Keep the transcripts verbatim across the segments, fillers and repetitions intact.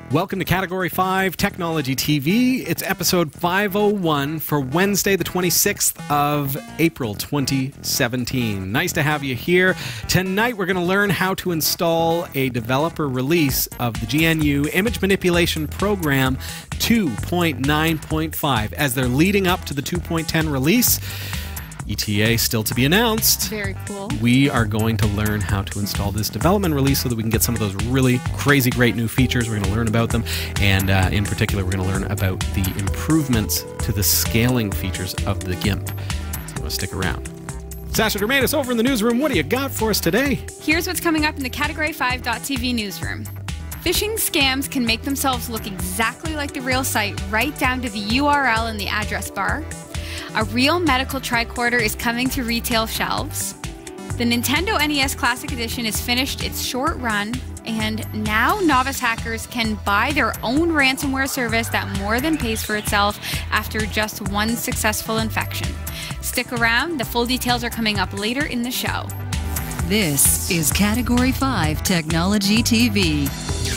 Welcome to Category five Technology T V. It's episode five oh one for Wednesday, the twenty-sixth of April, twenty seventeen. Nice to have you here. Tonight, we're going to learn how to install a developer release of the G N U Image Manipulation Program two point nine point five. As they're leading up to the two point ten release, E T A still to be announced. Very cool. We are going to learn how to install this development release so that we can get some of those really crazy great new features. We're going to learn about them, and uh, in particular, we're going to learn about the improvements to the scaling features of the GIMP. So you want to stick around. Sasha Dermatis over in the newsroom. What do you got for us today? Here's what's coming up in the Category five T V newsroom. Phishing scams can make themselves look exactly like the real site, right down to the U R L in the address bar. A real medical tricorder is coming to retail shelves. The Nintendo N E S Classic Edition has finished its short run, and now novice hackers can buy their own ransomware service that more than pays for itself after just one successful infection. Stick around, the full details are coming up later in the show. This is Category five Technology T V.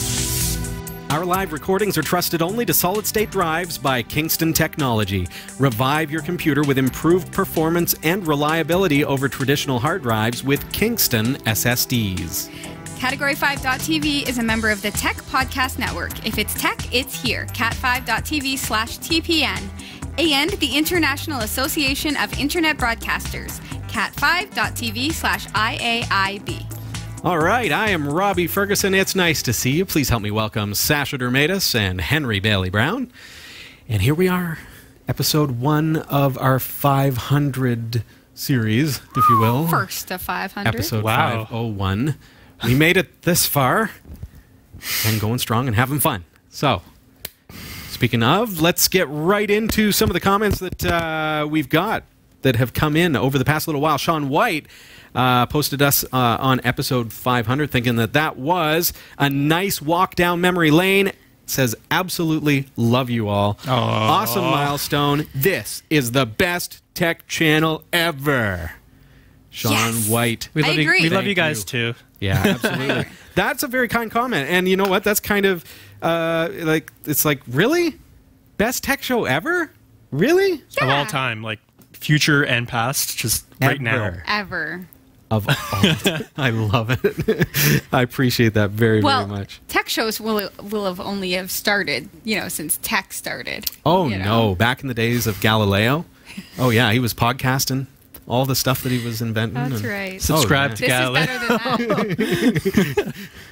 Our live recordings are trusted only to solid-state drives by Kingston Technology. Revive your computer with improved performance and reliability over traditional hard drives with Kingston S S Ds. Category five T V is a member of the Tech Podcast Network. If it's tech, it's here. cat five dot T V slash T P N. And the International Association of Internet Broadcasters. cat five dot T V slash I A I B. All right, I am Robbie Ferguson. It's nice to see you. Please help me welcome Sasha Dermatis and Henry Baillie-Brown. And here we are, episode one of our five hundred series, if you will. First of five hundred. Episode Wow. five oh one. We made it this far and going strong and having fun. So, speaking of, let's get right into some of the comments that uh, we've got that have come in over the past little while. Sean White Uh, posted us uh, on episode five hundred, thinking that that was a nice walk down memory lane. Says, absolutely love you all. Aww. Awesome milestone. This is the best tech channel ever. Sean Yes. White. We I love you, agree. we love Thank you guys you. too. Yeah, absolutely. That's a very kind comment. And you know what? That's kind of uh, like, it's like, really? Best tech show ever? Really? Yeah. Of all time, like future and past, just right now. Ever. Ever. Of all time. I love it. I appreciate that very, Well, very much. tech shows will will have only have started, you know, since tech started. Oh, you know. no. Back in the days of Galileo. Oh, yeah. He was podcasting all the stuff that he was inventing. That's and- right. Subscribe Oh, to This Galileo. is better than that.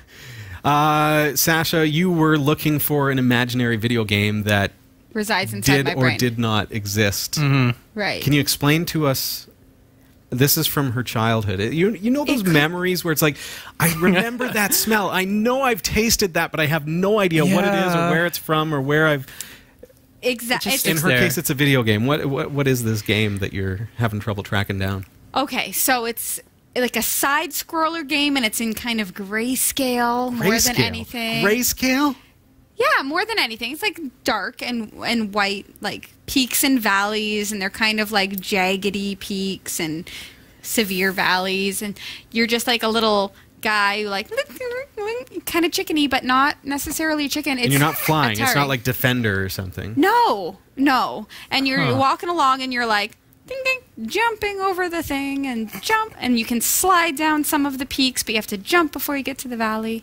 Uh, Sasha, you were looking for an imaginary video game that Resides inside did my or brain. did not exist. Mm-hmm. Right. Can you explain to us? This is from her childhood. You you know those It could- memories where it's like, I remember that smell. I know I've tasted that, but I have no idea what it is or Yeah. where it's from or where I've. Exactly. Just In It's her there. case, it's a video game. What what what is this game that you're having trouble tracking down? Okay, so it's like a side scroller game, and it's in kind of grayscale more than Grayscale. anything. Grayscale? Yeah, more than anything. It's like dark and and white, like peaks and valleys, and they're kind of like jaggedy peaks and severe valleys, and you're just like a little guy who like kind of chickeny, but not necessarily chicken. It's And you're not flying. It's Atari. not like Defender or something. No, no. And you're Huh. walking along, and you're like ding ding, jumping over the thing and jump, and you can slide down some of the peaks, but you have to jump before you get to the valley.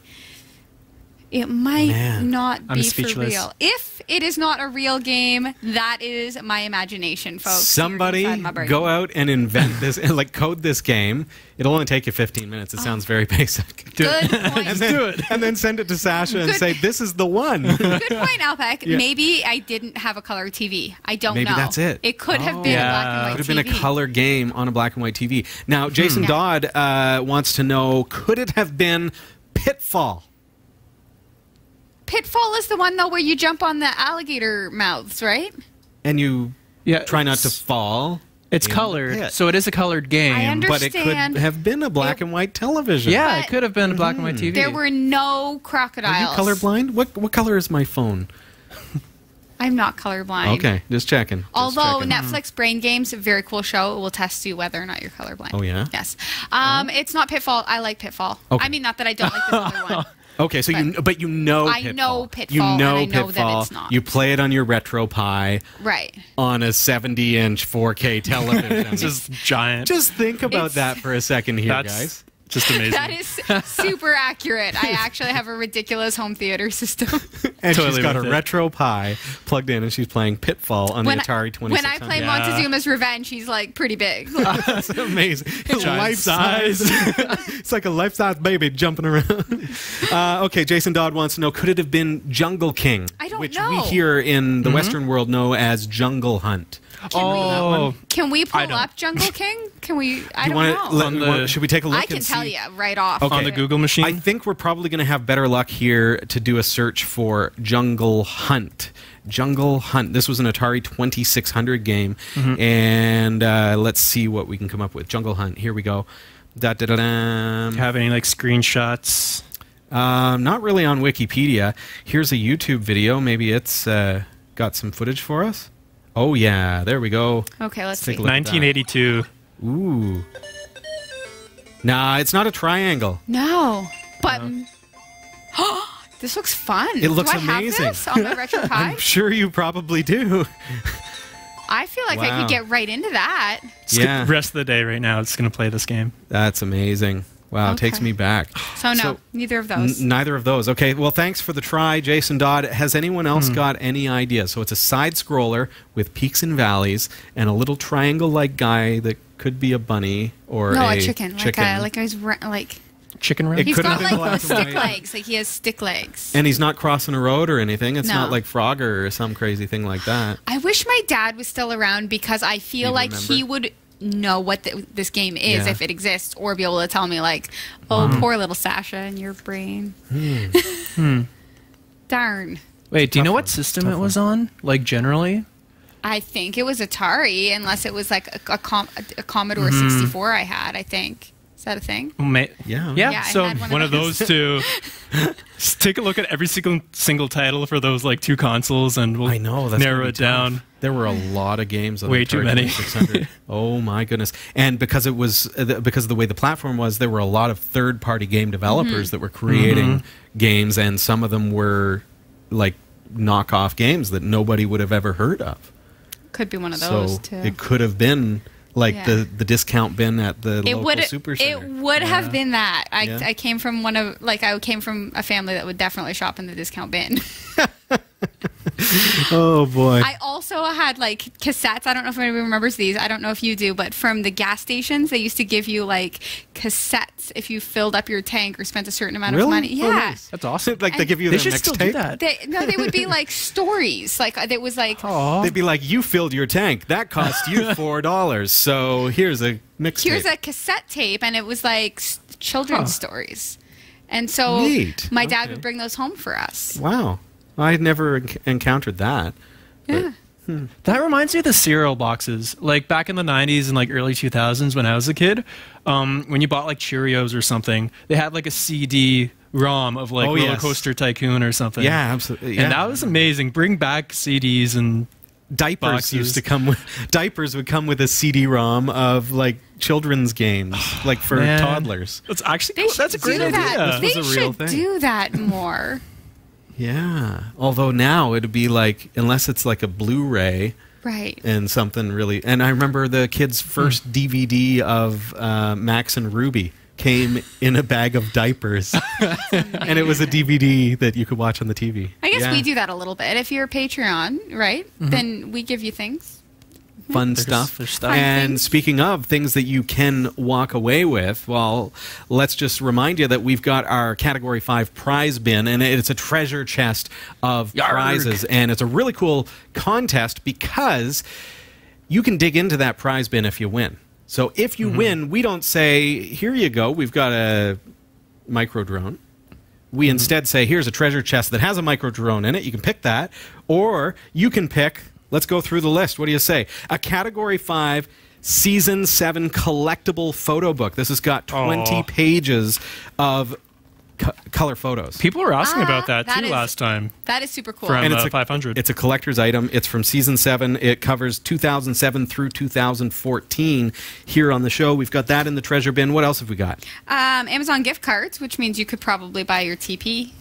It might Man, not I'm be for speechless. real. If it is not a real game, that is my imagination, folks. here Somebody inside my brain. go out and invent this and like code this game. It'll only take you fifteen minutes. It sounds very basic. Do Good it. point. And then, do it. And then send it to Sasha and Good. say, this is the one. Good point, Alpec. Yeah. Maybe I didn't have a color T V. I don't Maybe know. that's it. It could have Oh. been Yeah. a black and white Could have been a T V. color game on a black and white T V. Now, Jason Yeah. Dodd uh, wants to know, could it have been Pitfall? Pitfall is the one though where you jump on the alligator mouths, right? And you Yeah, try not to it's- fall. It's in the colored, pit. so it is a colored game. I under- But it could understand. have been a black It- and white television. Yeah, But- it could have been a black and white T V. There were no Are you crocodiles. colorblind? What what color is my phone? I'm not colorblind. Okay, just checking. Just Although checking. Netflix Brain Games, a very cool show, it will test you whether or not you're colorblind. Oh, yeah? Yes. Um, It's not Pitfall. I like Pitfall. Okay. I mean, not that I don't like this other one. Okay, so But you but you know I Pitfall. know Pitfall, You know and I know that Pitfall. it's not. You play it on your Retro Pi Right. on a seventy inch four K television. Just giant. Just think about It's- that for a second here, That's guys. just amazing. That is super accurate. I actually have a ridiculous home theater system. And Totally she's got a with it. Retro Pi plugged in, and she's playing Pitfall on When the I- Atari twenty-six hundred. When I play Yeah. Montezuma's Revenge, he's like pretty big. That's amazing. Life size. It's like a life size baby jumping around. Uh, okay, Jason Dodd wants to know: could it have been Jungle King, I don't which know. we here in the Western world know as Jungle Hunt? oh, Can we I pull don't- up Jungle King? Can we? I You don't wanna- know. let- On you the- want- should we take a look? I can and tell see? you right off. Okay. on the Google machine. I think we're probably going to have better luck here to do a search for Jungle Hunt. Jungle Hunt. This was an Atari twenty-six hundred game, and uh, let's see what we can come up with. Jungle Hunt. Here we go. Da, da, da, da. Have any like screenshots? Um, not really on Wikipedia. Here's a YouTube video. Maybe it's uh, got some footage for us. Oh yeah, there we go. Okay, let's take see. a look. at that. nineteen eighty-two. Ooh. Nah, it's not a triangle. No, but this looks fun. It looks Do I amazing. Have this on my Retro Pi? I'm sure you probably do. I feel like I Wow. could get right into that. Yeah. Rest of the day right now, it's gonna play this game. That's amazing. Wow, it takes Okay. me back. So no, So- neither of N- those. neither of those. Okay, well, thanks for the try, Jason Dodd. Has anyone else Hmm. got any ideas? So it's a side scroller with peaks and valleys and a little triangle-like guy that could be a bunny or no, a, a chicken, chicken. like a like he's ra- like Chicken run. It he's could got have been like black and stick white. legs. Like he has stick legs. And he's not crossing a road or anything. It's No. not like Frogger or some crazy thing like that. I wish my dad was still around because I feel You'd like remember? he would know what the, this game is Yeah. if it exists, or be able to tell me like, "Oh, poor little Sasha in your brain." Darn. Wait, do you Tough know one. what system Tough it was on? Like generally? I think it was Atari, unless it was like a, a, Com- a Commodore sixty-four I had. I think. Is that a thing? Ma- Yeah. Yeah, Yeah, I so had one of one of those. those two. Just take a look at every single single title for those like two consoles, and we'll I know. That's narrow gonna be it down. tough. There were a lot of games on Way the too Atari many. twenty-six hundred. Oh my goodness! And because it was uh, the- because of the way the platform was, there were a lot of third-party game developers that were creating games, and some of them were like knockoff games that nobody would have ever heard of. Could be one of those So too. it could have been like Yeah. the the discount bin at the It local would super it center. would have been that. I Yeah. I came from one of like I came from a family that would definitely shop in the discount bin. Oh boy! I also had like cassettes. I don't know if anybody remembers these. I don't know if you do, but from the gas stations, they used to give you like cassettes if you filled up your tank or spent a certain amount Really? of money. Oh, Yeah. nice. That's awesome. like they And give you They the should mixtape. still do that. They, no, they would be like stories. Like it was like They'd be like, "You filled your tank. That cost you four dollars. So here's a mixtape." here's a cassette tape, and it was like s- children's stories. And so Neat. my dad Okay. would bring those home for us. Wow, I had never enc- encountered that. Yeah. That reminds me of the cereal boxes. Like back in the nineties and like early two thousands when I was a kid, um, when you bought like Cheerios or something, they had like a C D ROM of like Oh, Roller yes. Coaster Tycoon or something. Yeah, absolutely. Yeah. And that was amazing. Bring back C Ds and diapers boxes. used to come with diapers would come with a C D ROM of like children's games, like for Man. toddlers. That's actually They cool. should That's a great do idea. that. This They was a real should thing. do that more. Yeah. Although now it'd be like, unless it's like a Blu-ray Right. and something really. And I remember the kids' first D V D of uh, Max and Ruby came in a bag of diapers, and it was a D V D that you could watch on the T V. I guess Yeah. we do that a little bit. If you're a Patreon, right? Then we give you things. Fun There's- stuff. there's stuff. Fun And things. speaking of things that you can walk away with, well, let's just remind you that we've got our Category five prize bin, and it's a treasure chest of Yarg. prizes. And it's a really cool contest because you can dig into that prize bin if you win. So if you win, we don't say, here you go, we've got a micro drone. We instead say, here's a treasure chest that has a micro drone in it. You can pick that. Or you can pick, let's go through the list. What do you say? A Category five Season seven collectible photo book. This has got twenty Aw. pages of co color photos. People were asking Ah, about that, that too is- last time That is super cool. from And it's uh, a- five hundred. It's a collector's item. It's from season seven. It covers two thousand seven through two thousand fourteen here on the show. We've got that in the treasure bin. What else have we got? Um, Amazon gift cards, which means you could probably buy your T P.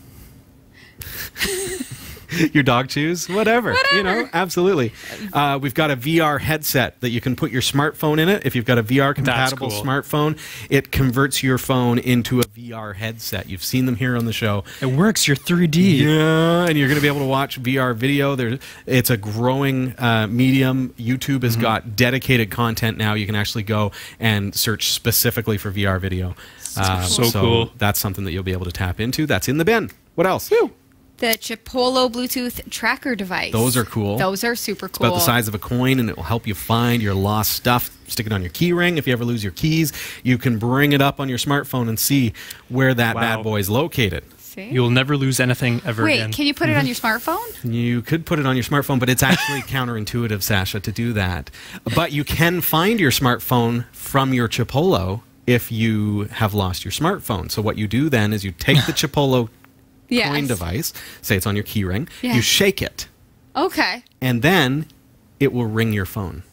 Your dog chews? Whatever. You know, Whatever. absolutely. Uh, we've got a V R headset that you can put your smartphone in it. If you've got a V R compatible cool. smartphone, it converts your phone into a V R headset. You've seen them here on the show. It works. You're three D. Yeah, and you're going to be able to watch V R video. There, it's a growing uh, medium. YouTube has got dedicated content now. You can actually go and search specifically for V R video. Uh, So cool. That's something that you'll be able to tap into. That's in the bin. What else? The Chipolo Bluetooth tracker device. Those are cool. Those are super It's cool. about the size of a coin, and it will help you find your lost stuff. Stick it on your key ring. If you ever lose your keys, you can bring it up on your smartphone and see where that Wow. bad boy is located. See? You'll never lose anything ever Wait, again. can you put it on your smartphone? You could put it on your smartphone, but it's actually counterintuitive, Sasha, to do that. But you can find your smartphone from your Chipolo if you have lost your smartphone. So what you do then is you take the Chipolo Yes. coin device, say it's on your key ring, Yeah. you shake it, Okay. and then it will ring your phone.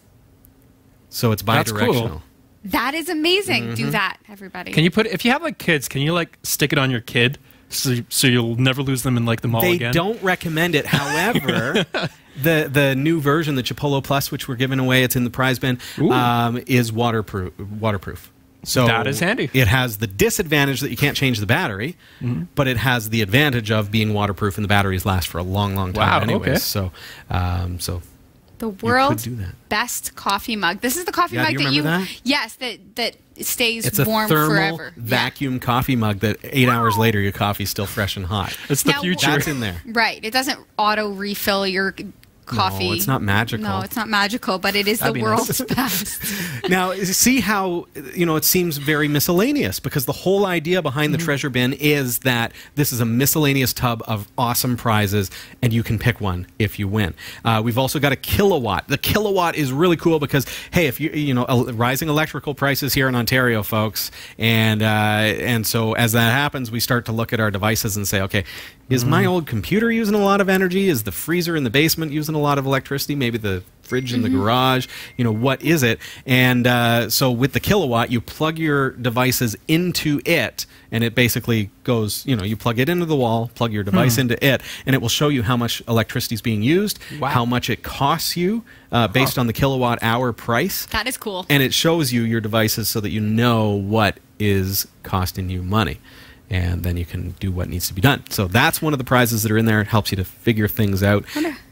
So it's That's bidirectional. cool. That is amazing. Mm-hmm. Do that, everybody. Can you put if you have like kids? Can you like stick it on your kid so so you'll never lose them in like the mall They again? don't recommend it. However, the the new version, the Chipolo Plus, which we're giving away, it's in the prize bin, Ooh. um, is waterproof. Waterproof. So That is handy. It has the disadvantage that you can't change the battery, Mm-hmm. but it has the advantage of being waterproof, and the batteries last for a long, long time. Wow, anyways. okay. So, um, so the world's do that. best coffee mug. This is the coffee Yeah, do mug you that you remember that? Yes, that that stays it's a warm thermal forever. Yeah. vacuum coffee mug that eight hours later your coffee's still fresh and hot. It's the Now, future. That's in there. Right. It doesn't auto refill your coffee. No, it's not magical. No, it's not magical, but it is That'd the be world's nice. best. Now, see how, you know, it seems very miscellaneous, because the whole idea behind the treasure bin is that this is a miscellaneous tub of awesome prizes, and you can pick one if you win. Uh, we've also got a kilowatt. The kilowatt is really cool because, hey, if you, you know, el- rising electrical prices here in Ontario, folks, and, uh, and so as that happens, we start to look at our devices and say, okay, is my old computer using a lot of energy? Is the freezer in the basement using a lot of electricity? Maybe the fridge in the garage? You know, what is it? And uh, so with the kilowatt, you plug your devices into it, and it basically goes, you know, you plug it into the wall, plug your device into it, and it will show you how much electricity is being used, Wow. how much it costs you uh, based on the kilowatt hour price. That is cool. And it shows you your devices so that you know what is costing you money. And then you can do what needs to be done. So that's one of the prizes that are in there. It helps you to figure things out.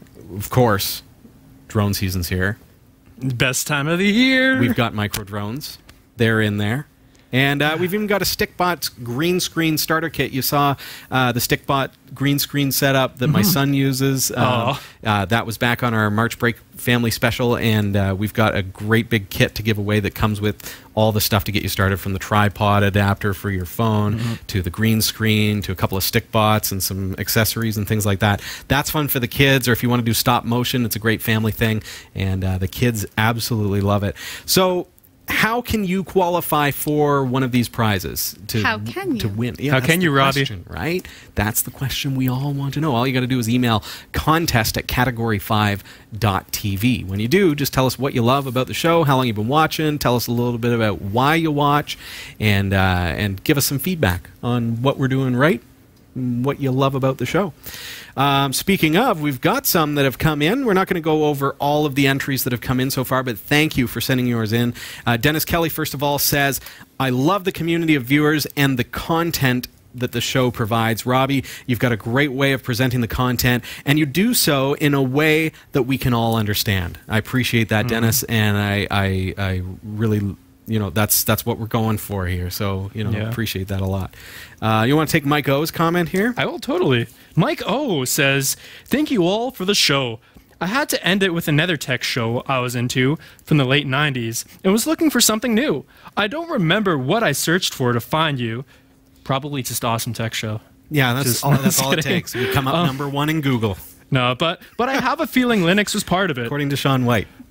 Of course, drone season's here. Best time of the year. We've got micro drones. They're in there. And uh, we've even got a StickBot green screen starter kit. You saw uh, the StickBot green screen setup that my son uses. Uh, uh, that was back on our March break family special, and uh, we've got a great big kit to give away that comes with all the stuff to get you started, from the tripod adapter for your phone to the green screen to a couple of StickBots and some accessories and things like that. That's fun for the kids, or if you want to do stop motion, it's a great family thing, and uh, the kids absolutely love it. So how can you qualify for one of these prizes to, How can you? to win? Yeah, How that's can the you, Robbie? question, right? That's the question we all want to know. All you got to do is email contest at category five dot t v. When you do, just tell us what you love about the show, how long you've been watching, tell us a little bit about why you watch, and uh, and give us some feedback on what we're doing right, and what you love about the show. Um, speaking of, we've got some that have come in. We're not going to go over all of the entries that have come in so far, but thank you for sending yours in. Uh, Dennis Kelly, first of all, says, I love the community of viewers and the content that the show provides. Robbie, you've got a great way of presenting the content, and you do so in a way that we can all understand. I appreciate that, mm-hmm. Dennis, and I, I, I really... You know, that's that's what we're going for here. So, you know, Yeah. appreciate that a lot. Uh, you want to take Mike O's comment here? I will totally. Mike O says, thank you all for the show. I had to end it with another tech show I was into from the late nineties and was looking for something new. I don't remember what I searched for to find you. Probably just awesome tech show. Yeah, that's Just- all, that's just all it kidding. takes. We come up Um, number one in Google, No, but but I have a feeling Linux was part of it. according to Sean White.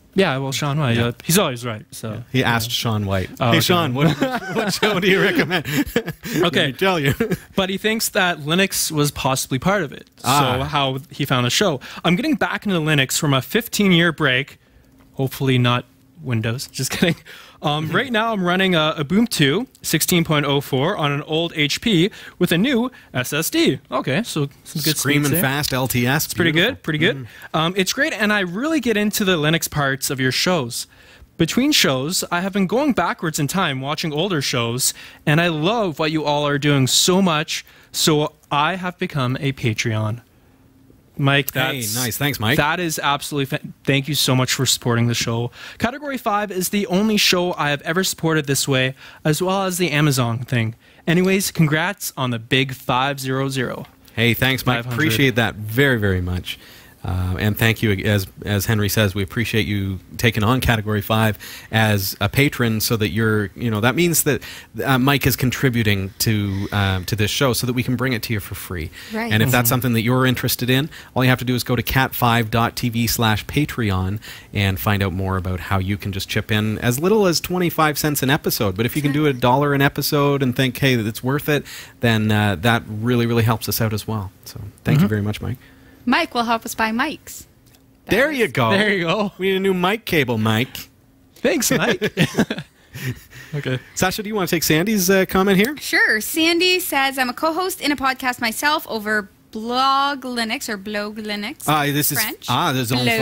Yeah, well, Sean White, yeah. uh, he's always right. So he asked yeah. Sean White. Oh, hey, okay. Sean, what, what show do you recommend? Okay, Let me tell you. But he thinks that Linux was possibly part of it. Ah. So how he found the show. I'm getting back into Linux from a fifteen-year break. Hopefully not Windows. Just kidding. Um, right now, I'm running a Ubuntu sixteen point oh four on an old H P with a new S S D. Okay, so some good screaming there. fast L T S. It's pretty good, pretty good. Mm-hmm. um, it's great, and I really get into the Linux parts of your shows. Between shows, I have been going backwards in time, watching older shows, and I love what you all are doing so much, so I have become a Patreon. Mike, that's... Hey, nice. Thanks, Mike. That is absolutely... Fa- Thank you so much for supporting the show. Category five is the only show I have ever supported this way, as well as the Amazon thing. Anyways, congrats on the big five hundred. Hey, thanks, Mike. Appreciate that very, very much. Uh, and thank you, as as Henry says, we appreciate you taking on Category five as a patron, so that you're, you know, that means that uh, Mike is contributing to uh, to this show, so that we can bring it to you for free. Right. And if mm-hmm. that's something that you're interested in, all you have to do is go to cat five dot t v slash Patreon and find out more about how you can just chip in as little as twenty-five cents an episode. But if you can do a dollar an episode and think, hey, it's worth it, then uh, that really, really helps us out as well. So thank mm-hmm. you very much, Mike. Mike will help us buy mics. That there is. you go. There you go. We need a new mic cable, Mike. Thanks, Mike. Okay. Sasha, do you want to take Sandy's uh, comment here? Sure. Sandy says, I'm a co-host in a podcast myself over Blog Linux or Blog Linux. Ah, this French. is ah, there's Blog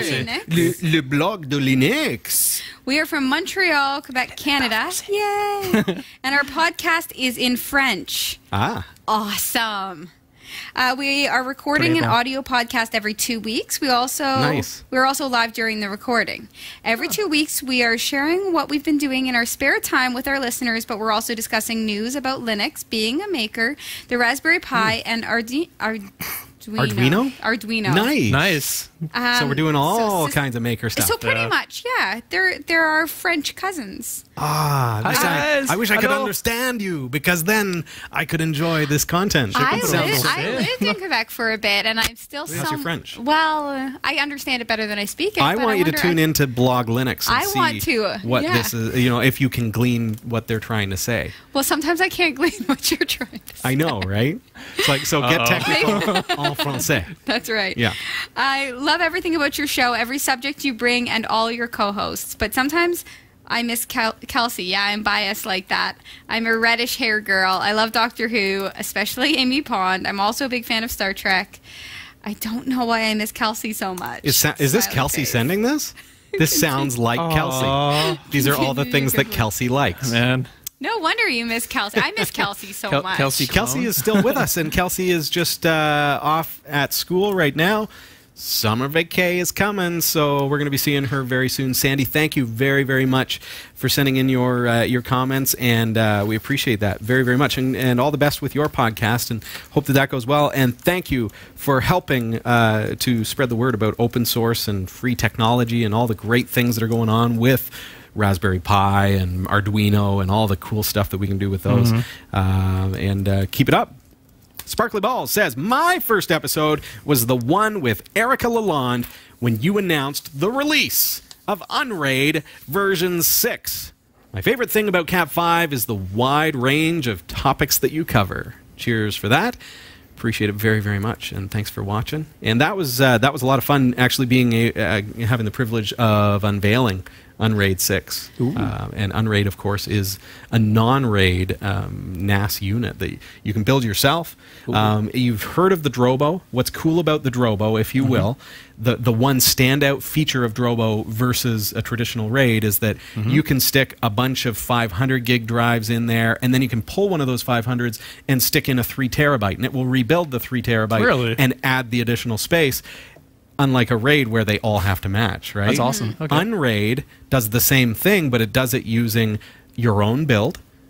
Linux. Le, le blog de Linux. We are from Montreal, Quebec, Canada. Yay! And our podcast is in French. Ah. Awesome. Uh, we are recording an audio podcast every two weeks. We also nice. We're also live during the recording. Every two weeks, we are sharing what we've been doing in our spare time with our listeners, but we're also discussing news about Linux, being a maker, the Raspberry Pi, mm. and Ardi- Arduino. Arduino? Arduino. Nice. Nice. Um, so we're doing all so, kinds of maker stuff. So pretty yeah. much, yeah. They're they're our French cousins. Ah, Hi, I, guys. I wish I could Hello. understand you, because then I could enjoy this content. I, It li- sounds so I good. lived in Quebec for a bit, and I'm still How's your some. French? Well, uh, I understand it better than I speak it. I but want I you to wonder tune if- into Blog Linux and I see want to, what yeah. this is, you know, if you can glean what they're trying to say. Well, sometimes I can't glean what you're trying to say. I know, right? It's like, so get Uh-oh. technical en français. That's right. Yeah. I love everything about your show, every subject you bring, and all your co-hosts. But sometimes I miss Kel- Kelsey. Yeah, I'm biased like that. I'm a reddish hair girl. I love Doctor Who, especially Amy Pond. I'm also a big fan of Star Trek. I don't know why I miss Kelsey so much. Is, sa- is this Smiley Kelsey face. sending this? This sounds like Aw. Kelsey. These are all the things that Kelsey likes. Man. No wonder you miss Kelsey. I miss Kelsey so Kel- much. Kelsey- Kelsey is still with us, and Kelsey is just uh, off at school right now. Summer vacay is coming, so we're going to be seeing her very soon. Sandy, thank you very, very much for sending in your uh, your comments, and uh, we appreciate that very, very much. And, and all the best with your podcast, and hope that that goes well. And thank you for helping uh, to spread the word about open source and free technology and all the great things that are going on with Raspberry Pi and Arduino and all the cool stuff that we can do with those. Mm-hmm. Uh, and uh, keep it up. Sparkly Balls says, my first episode was the one with Erica Lalonde when you announced the release of Unraid version six. My favorite thing about Cat five is the wide range of topics that you cover. Cheers for that. Appreciate it very, very much, and thanks for watching. And that was uh, that was a lot of fun, actually being a, uh, having the privilege of unveiling Unraid six. Uh, and Unraid, of course, is a non-RAID um, N A S unit that you can build yourself. Um, you've heard of the Drobo. What's cool about the Drobo, if you mm-hmm. will, the, the one standout feature of Drobo versus a traditional RAID is that mm-hmm. you can stick a bunch of five hundred gig drives in there, and then you can pull one of those five hundreds and stick in a three terabyte, and it will rebuild the three terabyte Really? and add the additional space. Unlike a RAID where they all have to match, right? That's awesome. Okay. Unraid does the same thing, but it does it using your own build.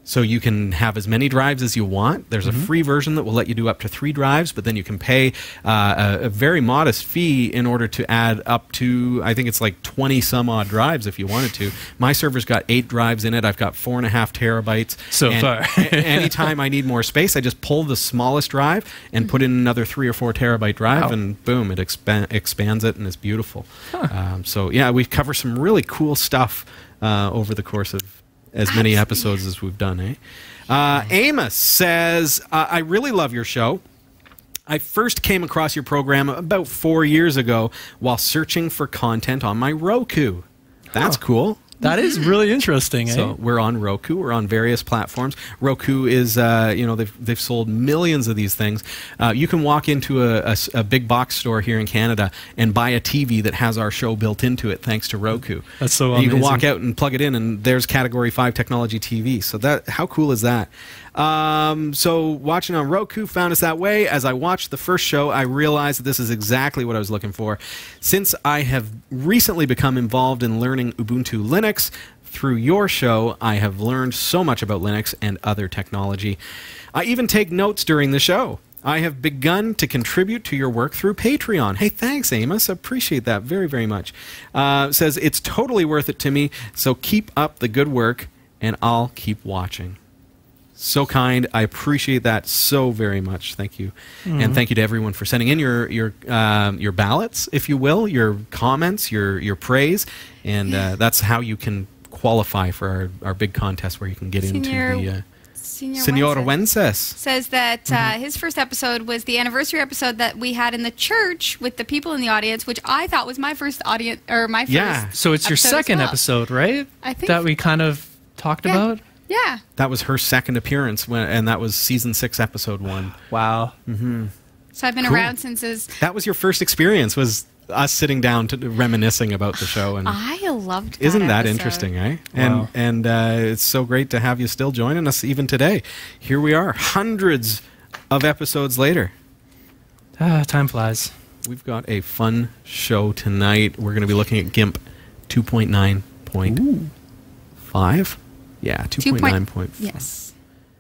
So you can have as many drives as you want. There's Mm-hmm. a free version that will let you do up to three drives, but then you can pay uh, a, a very modest fee in order to add up to, I think it's like twenty some odd drives if you wanted to. My server's got eight drives in it. I've got four and a half terabytes. So and far. a- anytime I need more space, I just pull the smallest drive and put in another three or four terabyte drive, Wow. and boom, it expa- expands it, and it's beautiful. Um, so yeah, we cover some really cool stuff uh, over the course of as many episodes as we've done, eh? Uh, Amos says, uh, I really love your show. I first came across your program about four years ago while searching for content on my Roku. That's Huh. cool. That is really interesting, eh? So we're on Roku. We're on various platforms. Roku is, uh, you know, they've they've sold millions of these things. Uh, you can walk into a, a s- a big box store here in Canada and buy a T V that has our show built into it, thanks to Roku. That's so And you can amazing. walk out and plug it in, and there's Category five Technology T V. So that, how cool is that? Um, so watching on Roku found us that way. As I watched the first show, I realized that this is exactly what I was looking for. Since I have recently become involved in learning Ubuntu Linux, through your show, I have learned so much about Linux and other technology. I even take notes during the show. I have begun to contribute to your work through Patreon. Hey, thanks, Amos. I appreciate that very, very much. Uh, says, it's totally worth it to me, so keep up the good work, and I'll keep watching. So kind. I appreciate that so very much. Thank you. And thank you to everyone for sending in your your um, your ballots, if you will, your comments, your your praise. And uh, that's how you can qualify for our, our big contest where you can get Senior- into the uh, Senior Senora Wences Wences. says that uh, his first episode was the anniversary episode that we had in the church with the people in the audience, which I thought was my first audience or my first. Yeah. So it's your episode as second well. episode, right? I think that we kind of talked Yeah. about. Yeah. That was her second appearance, when, and that was season six, episode one. Wow. So I've been Cool. around since his. That was your first experience, was us sitting down to reminiscing about the show. And I loved. That isn't that episode. interesting, eh? And Wow. and uh, it's so great to have you still joining us even today. Here we are, hundreds of episodes later. Ah, time flies. We've got a fun show tonight. We're going to be looking at GIMP two point nine point five. Yeah, two point nine point five. Yes.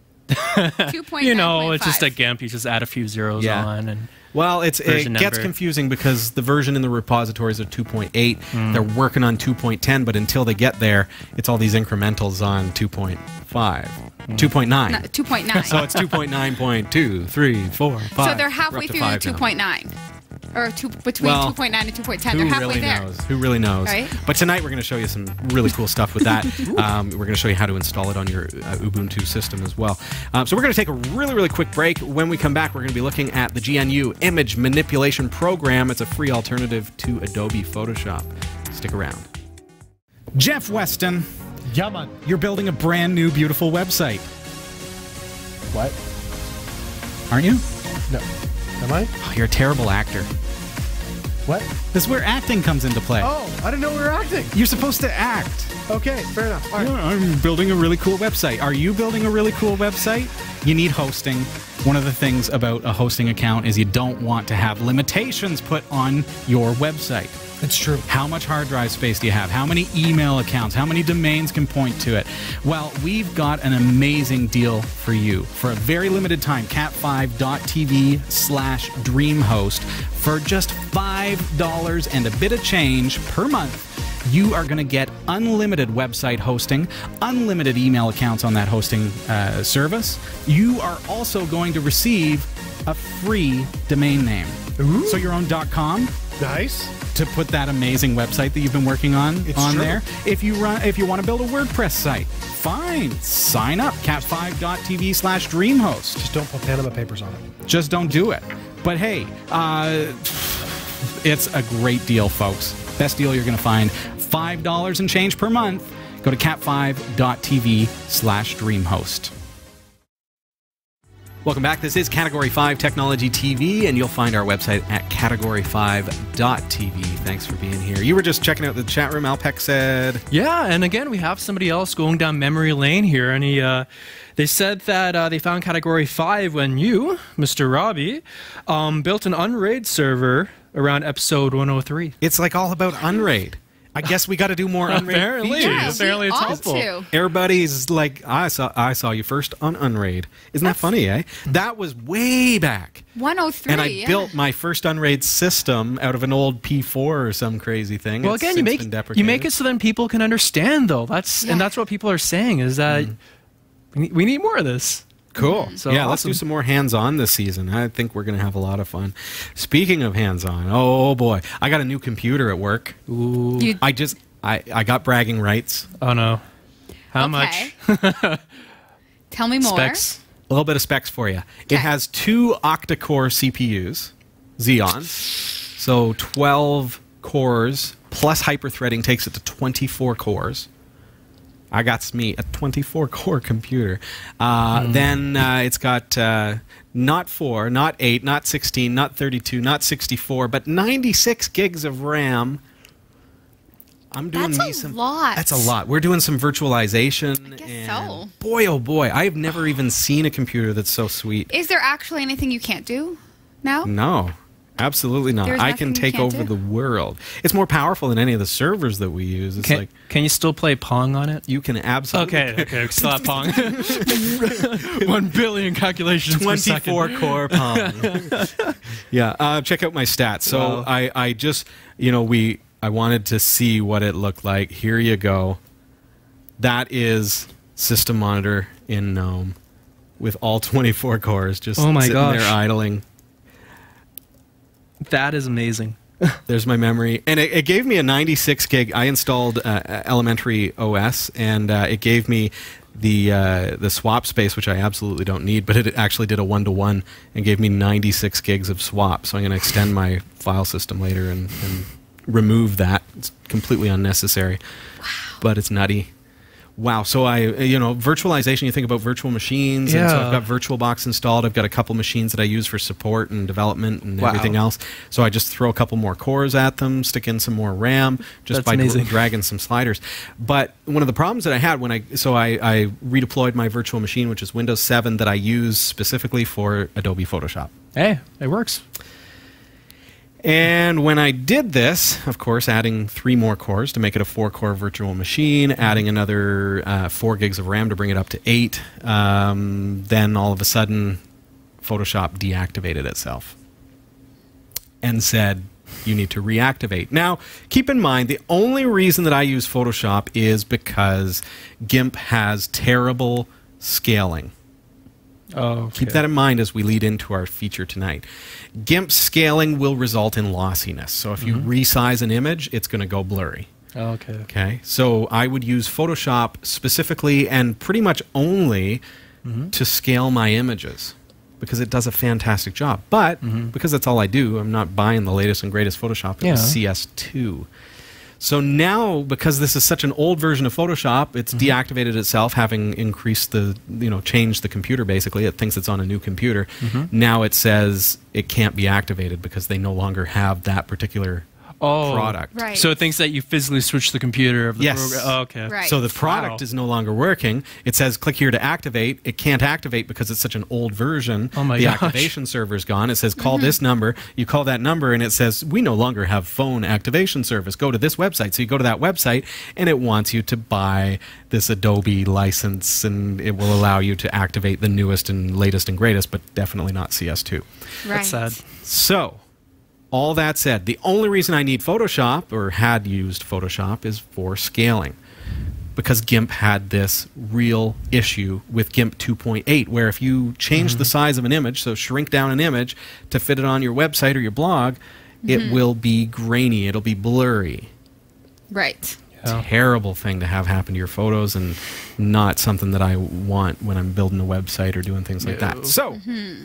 Two point. You know, it's just a GIMP. You just add a few zeros Yeah. on, and Well, it's, it Version gets number. confusing because the version in the repositories are two point eight. They're working on two point ten, but until they get there, it's all these incrementals on two point five, two point nine. No, two point nine. So it's two point nine point two, three, four, five. So they're We're halfway up to through five two now. point nine, or two between Well, two point nine and two point ten. Who They're halfway really there. knows? Who really knows? Right? But tonight we're going to show you some really cool stuff with that. um, we're going to show you how to install it on your uh, Ubuntu system as well. Um, so we're going to take a really, really quick break. When we come back, we're going to be looking at the G N U Image Manipulation Program. It's a free alternative to Adobe Photoshop. Stick around. Jeff Weston, Yeah, man. you're building a brand new, beautiful website, What? aren't you? No. Am I? Oh, you're a terrible actor. What? This is where acting comes into play. Oh, I didn't know we were acting. You're supposed to act. Okay, fair enough. All right. Yeah, I'm building a really cool website. Are you building a really cool website? You need hosting. One of the things about a hosting account is you don't want to have limitations put on your website. It's true. How much hard drive space do you have? How many email accounts? How many domains can point to it? Well, we've got an amazing deal for you. For a very limited time, cat five dot t v slash dreamhost. For just five dollars and a bit of change per month, you are going to get unlimited website hosting, unlimited email accounts on that hosting uh, service. You are also going to receive a free domain name. Ooh. So your own .com Nice. to put that amazing website that you've been working on It's on true. there. If you run, if you want to build a WordPress site, fine. Sign up cat five dot t v slash dreamhost. Just don't put Panama Papers on it. Just don't do it. But hey, uh, it's a great deal, folks. Best deal you're going to find. five dollars and change per month. Go to cat five dot t v slash dreamhost. Welcome back. This is Category five Technology T V, and you'll find our website at category five dot t v. Thanks for being here. You were just checking out the chat room. Alpec said... yeah, and again, we have somebody else going down memory lane here, and he, uh, they said that uh, they found Category five when you, Mister Robbie, um, built an Unraid server around episode one oh three. It's like all about Unraid. I guess we got to do more Unraid Apparently. features. Yeah, Apparently we it's all helpful. do. Everybody's like, I saw I saw you first on Unraid. Isn't that funny, eh? That was way back. one oh three. And I yeah. built my first Unraid system out of an old P four or some crazy thing. Well, It's again, you since make been you deprecated. make it so then people can understand, though. That's Yeah. and that's what people are saying is that Mm-hmm. we, need, we need more of this. Cool. So yeah, let's awesome. do some more hands-on this season. I think we're going to have a lot of fun. Speaking of hands-on, oh boy, I got a new computer at work. Ooh. You- I just, I, I got bragging rights. Oh no. How Okay. much? Tell me more. Specs. A little bit of specs for you. It Okay. has two octa-core C P Us, Xeons. So twelve cores plus hyper-threading takes it to twenty-four cores. I got me a twenty-four core computer. Uh, Hmm. Then uh, it's got uh, not four, not eight, not sixteen, not thirty-two, not sixty-four, but ninety-six gigs of RAM. I'm doing That's me a some. lot. That's a lot. We're doing some virtualization. I guess and so. Boy, oh boy, I've never even seen a computer that's so sweet. Is there actually anything you can't do now? No, absolutely not. There's I nothing can you take can't over do? the world. It's more powerful than any of the servers that we use. It's Can, like can you still play Pong on it? you can absolutely. Okay, okay, we still have Pong. One billion calculations per second. twenty-four core Pong. Yeah, uh, check out my stats. So Wow. I, I just, you know, we, I wanted to see what it looked like. Here you go. That is System Monitor in GNOME with all twenty-four cores just Oh my sitting gosh. there idling. That is amazing. There's my memory, and it, it gave me a ninety-six gig. I installed uh, Elementary O S, and uh, it gave me the uh, the swap space, which I absolutely don't need, but it actually did a one to one and gave me ninety-six gigs of swap. So I'm going to extend my file system later and, and remove that. It's completely unnecessary, wow. But it's nutty. Wow. So I, you know, virtualization, you think about virtual machines. And so Yeah. I've got VirtualBox installed. I've got a couple machines that I use for support and development and Wow. everything else. So I just throw a couple more cores at them, stick in some more RAM, just That's by amazing. dra- dragging some sliders. But one of the problems that I had when I, so I, I redeployed my virtual machine, which is Windows seven that I use specifically for Adobe Photoshop. Hey, it works. And when I did this, of course, adding three more cores to make it a four-core virtual machine, adding another uh, four gigs of RAM to bring it up to eight, um, then all of a sudden, Photoshop deactivated itself and said, you need to reactivate. Now, keep in mind, the only reason that I use Photoshop is because GIMP has terrible scaling. Oh, okay. Keep that in mind as we lead into our feature tonight. GIMP scaling will result in lossiness. So if you resize an image, it's going to go blurry. Oh, okay. Okay, so I would use Photoshop specifically and pretty much only to scale my images because it does a fantastic job. But because that's all I do, I'm not buying the latest and greatest Photoshop. It Yeah. was C S two. So now, because this is such an old version of Photoshop, it's deactivated itself, having increased the, you know, changed the computer basically. It thinks it's on a new computer. Now it says it can't be activated because they no longer have that particular Oh, product. Right. So it thinks that you physically switched the computer of the Yes. program. Oh, okay. Right. So the product Wow. is no longer working. It says click here to activate. It can't activate because it's such an old version. Oh my the gosh. activation server's gone. It says call this number. You call that number and it says we no longer have phone activation service. Go to this website. So you go to that website and it wants you to buy this Adobe license and it will allow you to activate the newest and latest and greatest, but definitely not C S two. right. That's sad. So, all that said, the only reason I need Photoshop, or had used Photoshop, is for scaling. Because GIMP had this real issue with GIMP two point eight, where if you change the size of an image, so shrink down an image to fit it on your website or your blog, it will be grainy, it'll be blurry. Right. Yeah. Terrible thing to have happen to your photos and not something that I want when I'm building a website or doing things like No. that. So,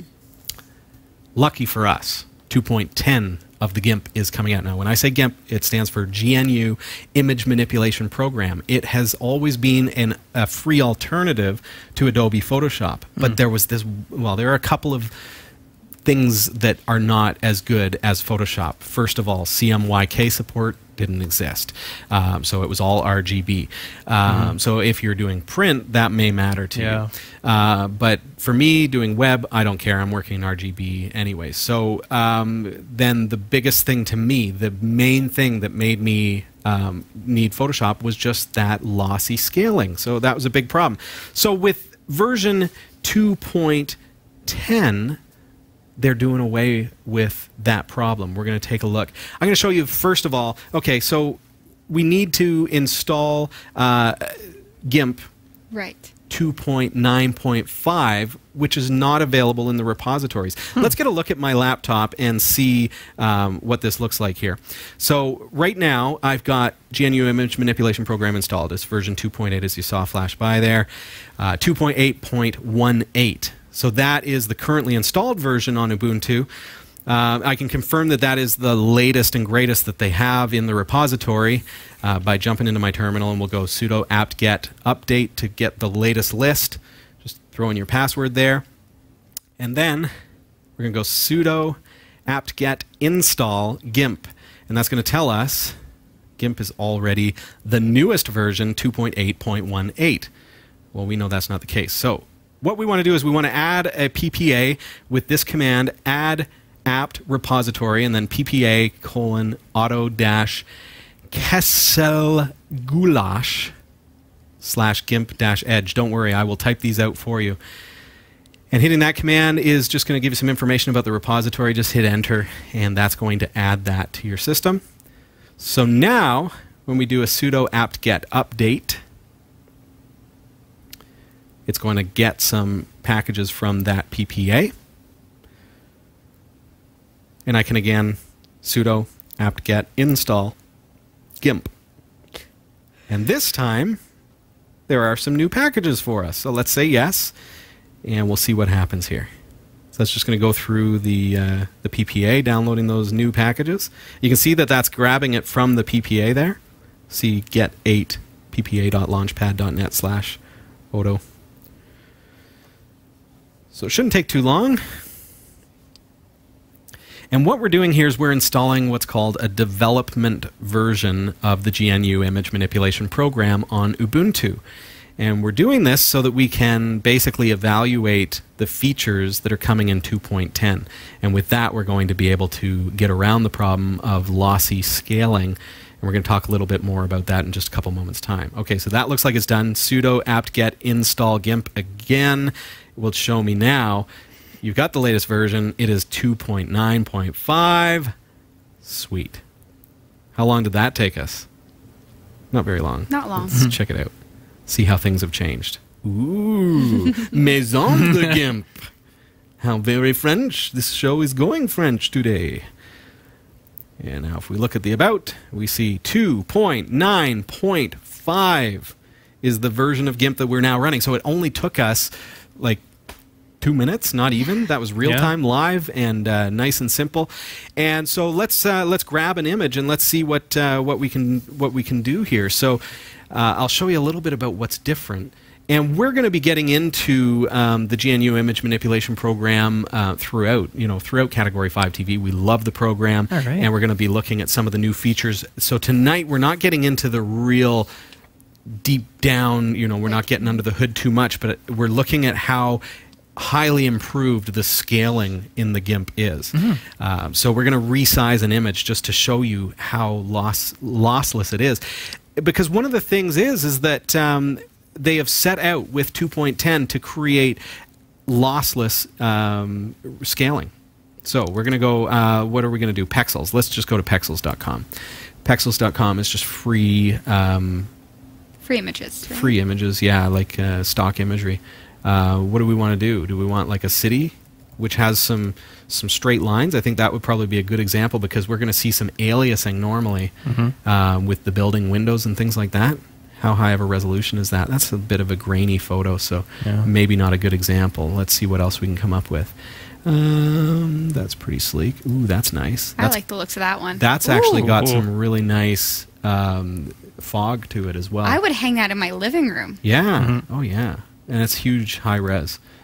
lucky for us, two point ten of the GIMP is coming out now. When I say GIMP, it stands for G N U Image Manipulation Program. It has always been an, a free alternative to Adobe Photoshop. But there was this, well, there are a couple of things that are not as good as Photoshop. First of all, C M Y K support didn't exist. Um, so it was all R G B. Um, mm-hmm. So if you're doing print, that may matter to Yeah. you. Uh, but for me, doing web, I don't care. I'm working in R G B anyway. So um, then the biggest thing to me, the main thing that made me um, need Photoshop was just that lossy scaling. So that was a big problem. So with version two point ten, they're doing away with that problem. We're going to take a look. I'm going to show you, first of all, okay, so we need to install uh, GIMP Right. two point nine point five, which is not available in the repositories. Hmm. Let's get a look at my laptop and see um, what this looks like here. So right now, I've got G N U Image Manipulation Program installed. It's version two point eight, as you saw flash by there, uh, two point eight point eighteen. So that is the currently installed version on Ubuntu. Uh, I can confirm that that is the latest and greatest that they have in the repository uh, by jumping into my terminal, and we'll go sudo apt-get update to get the latest list. Just throw in your password there. And then we're going to go sudo apt-get install GIMP. And that's going to tell us GIMP is already the newest version, two point eight point eighteen. Well, we know that's not the case. So what we want to do is we want to add a P P A with this command, add apt repository, and then ppa colon auto dash kesselgulasch slash gimp dash edge. Don't worry, I will type these out for you. And hitting that command is just going to give you some information about the repository. Just hit enter, and that's going to add that to your system. So now, when we do a sudo apt-get update, it's going to get some packages from that P P A. And I can again sudo apt-get install GIMP. And this time, there are some new packages for us. So let's say yes, and we'll see what happens here. So that's just going to go through the, uh, the P P A, downloading those new packages. You can see that that's grabbing it from the P P A there. See get eight ppa.launchpad.net slash auto. So it shouldn't take too long. And what we're doing here is we're installing what's called a development version of the G N U image manipulation program on Ubuntu. And we're doing this so that we can basically evaluate the features that are coming in two point ten. And with that, we're going to be able to get around the problem of lossy scaling. And we're going to talk a little bit more about that in just a couple moments' time. Okay, so that looks like it's done. Sudo apt-get install GIMP again. It will show me now. You've got the latest version. It is two point nine point five. Sweet. How long did that take us? Not very long. Not long. Let's check it out. See how things have changed. Ooh, Maison de GIMP. How very French. This show is going French today. And now if we look at the About, we see two point nine point five is the version of GIMP that we're now running. So it only took us like two minutes, not even. That was real-time, yeah. live, and uh, nice and simple. And so let's uh, let's grab an image and let's see what uh, what we can what we can do here. So uh, I'll show you a little bit about what's different. And we're going to be getting into um, the G N U image manipulation program uh, throughout, you know, throughout Category five T V. We love the program, All right. and we're going to be looking at some of the new features. So tonight we're not getting into the real deep down, you know, we're not getting under the hood too much, but we're looking at how highly improved the scaling in the GIMP is. Mm-hmm. um, so we're going to resize an image just to show you how loss, lossless it is. Because one of the things is, is that um, they have set out with two point ten to create lossless um, scaling. So we're going to go, uh, what are we going to do? Pexels. Let's just go to pexels dot com. Pexels dot com is just free... Um, free images. Right? Free images, yeah, like uh, stock imagery. Uh, what do we want to do? Do we want like a city which has some some straight lines? I think that would probably be a good example because we're going to see some aliasing normally mm-hmm. uh, with the building windows and things like that. How high of a resolution is that? That's a bit of a grainy photo, so yeah. maybe not a good example. Let's see what else we can come up with. Um, that's pretty sleek. Ooh, that's nice. That's, I like the looks of that one. That's Ooh. actually got some really nice um, fog to it as well. I would hang that in my living room. Yeah. Mm-hmm. Oh, yeah. And it's huge high res.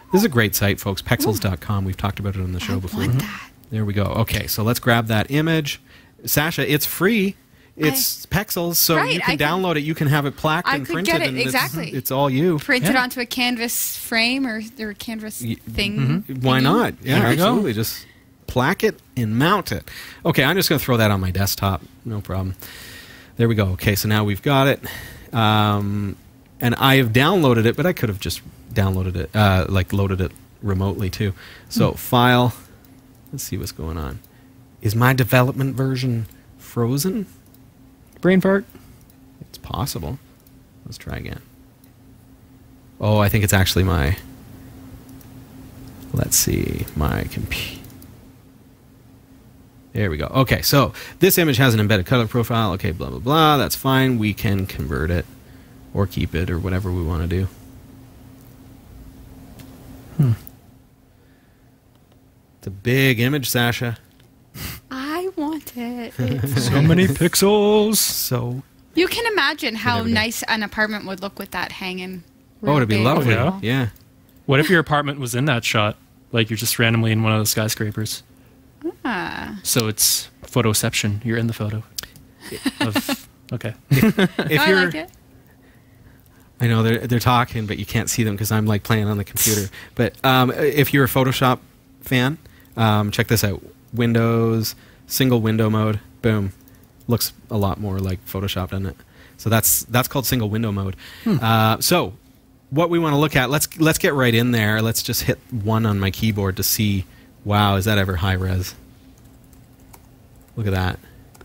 This is a great site, folks. Pexels dot com. We've talked about it on the show I before. want that. There we go. Okay, so let's grab that image. Sasha, it's free. It's I, Pexels, so right, you can I download could, it. You can have it plaqued I and could printed. get it, and exactly. It's, it's all you. Print it yeah. onto a canvas frame or, or a canvas thing. Mm-hmm. Why not? Yeah, absolutely. Just plaque it and mount it. Okay, I'm just going to throw that on my desktop. No problem. There we go. Okay, so now we've got it. Um, and I have downloaded it, but I could have just downloaded it, uh, like loaded it remotely too. So, hmm. File. Let's see what's going on. Is my development version frozen? Brain fart? It's possible. Let's try again. Oh, I think it's actually my... Let's see. My computer. There we go. Okay, so this image has an embedded color profile. Okay, blah, blah, blah. That's fine. We can convert it or keep it or whatever we want to do. Hmm. It's a big image, Sasha. I want it. So many pixels. So you can imagine how nice an apartment would look with that hanging. Oh, it'd be big. lovely. Yeah. yeah. What if your apartment was in that shot? Like you're just randomly in one of the skyscrapers. Ah. So it's photoception. You're in the photo. Of, okay. If, if I you're, like it. I know they're they're talking, but you can't see them because I'm like playing on the computer. But um, if you're a Photoshop fan, um, check this out. Windows, single window mode, boom. Looks a lot more like Photoshop, doesn't it? So that's that's called single window mode. Hmm. Uh, so what we want to look at, let's let's get right in there. Let's just hit one on my keyboard to see. Wow, is that ever high res? Look at that.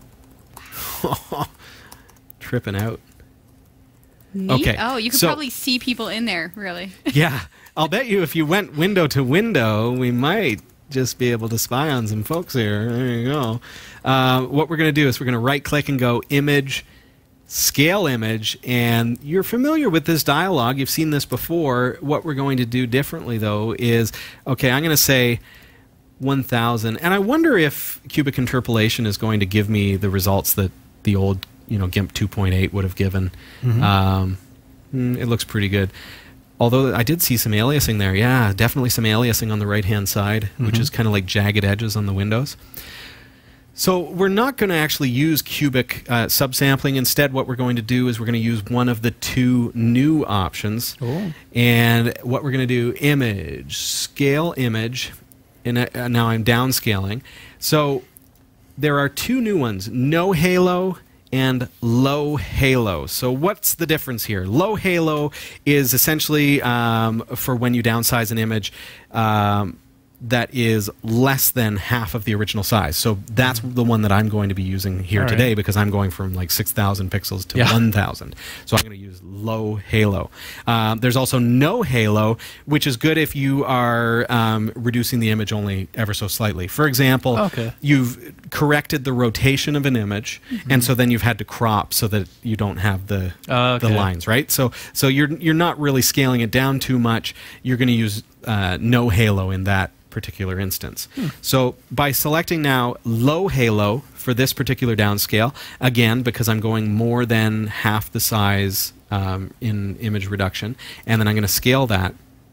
Tripping out. Neat. Okay. Oh, you could so, probably see people in there, really. Yeah. I'll bet you if you went window to window, we might just be able to spy on some folks here. There you go. Uh, what we're going to do is we're going to right-click and go Image, Scale Image, and you're familiar with this dialog. You've seen this before. What we're going to do differently, though, is, okay, I'm going to say one thousand, and I wonder if cubic interpolation is going to give me the results that the old, you know, GIMP two point eight would have given. Mm-hmm. um, it looks pretty good. Although I did see some aliasing there. Yeah, definitely some aliasing on the right-hand side, mm-hmm. which is kind of like jagged edges on the windows. So we're not going to actually use cubic uh, subsampling. Instead, what we're going to do is we're going to use one of the two new options. Oh. And what we're going to do, image, scale image, and uh, now I'm downscaling. So there are two new ones, no halo and low halo. So what's the difference here? Low halo is essentially um, for when you downsize an image um, that is less than half of the original size. So that's mm-hmm. the one that I'm going to be using here All today right. because I'm going from like six thousand pixels to yeah. one thousand. So I'm going to use low halo. Um, there's also no halo, which is good if you are um, reducing the image only ever so slightly. For example, okay. you've corrected the rotation of an image, mm-hmm. and so then you've had to crop so that you don't have the uh, okay. the lines, right? So so you're you're not really scaling it down too much. You're going to use uh, no halo in that particular instance. Hmm. So by selecting now low halo for this particular downscale, again, because I'm going more than half the size um, in image reduction, and then I'm going to scale that,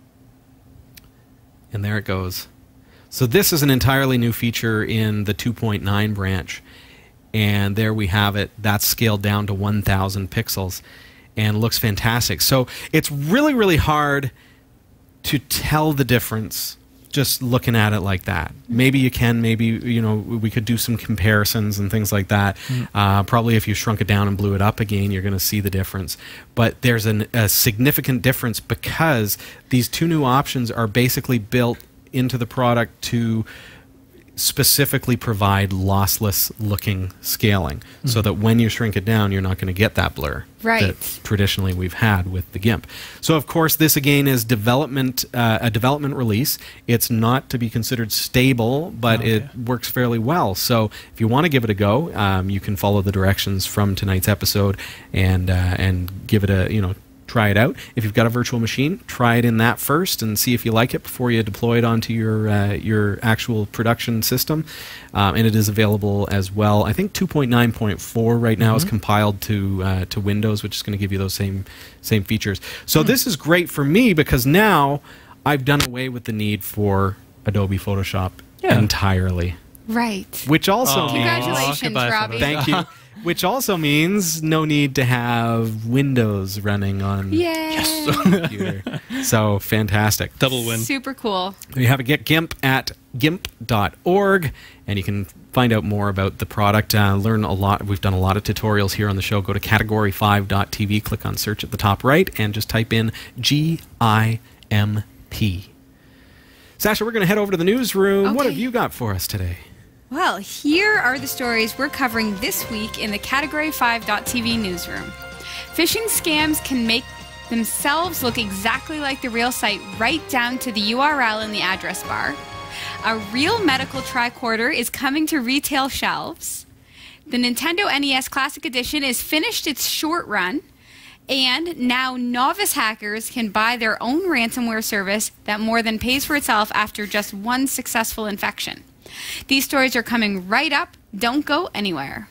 and there it goes. So this is an entirely new feature in the two point nine branch, and there we have it. That's scaled down to one thousand pixels and looks fantastic. So it's really, really hard to tell the difference just looking at it like that. Maybe you can, maybe, you know, we could do some comparisons and things like that. Mm. Uh, probably if you shrunk it down and blew it up again, you're going to see the difference. But there's an, a significant difference because these two new options are basically built into the product to specifically provide lossless looking scaling, mm-hmm. so that when you shrink it down, you're not going to get that blur right. that traditionally we've had with the GIMP. So of course this again is development, uh, a development release. It's not to be considered stable, but okay. it works fairly well. So if you want to give it a go, um, you can follow the directions from tonight's episode and uh, and give it a, you know, try it out. If you've got a virtual machine, try it in that first and see if you like it before you deploy it onto your uh, your actual production system. Um, and it is available as well. I think two point nine point four right now mm-hmm. is compiled to uh, to Windows, which is going to give you those same same features. So mm-hmm. this is great for me because now I've done away with the need for Adobe Photoshop Yeah. entirely. Right. Which also Aw. means, Congratulations, goodbye, Robbie. thank you. Which also means no need to have Windows running on Yay. the computer. So fantastic. Double win. Super cool. We have a Get GIMP at gimp dot org, and you can find out more about the product. Uh, learn a lot. We've done a lot of tutorials here on the show. Go to category five dot t v, click on search at the top right, and just type in G I M P. Sasha, we're going to head over to the newsroom. What Okay. have you got for us today? Well, here are the stories we're covering this week in the category five dot t v newsroom. Phishing scams can make themselves look exactly like the real site, right down to the U R L in the address bar. A real medical tricorder is coming to retail shelves. The Nintendo N E S Classic Edition is finished its short run. And now novice hackers can buy their own ransomware service that more than pays for itself after just one successful infection. These stories are coming right up. Don't go anywhere.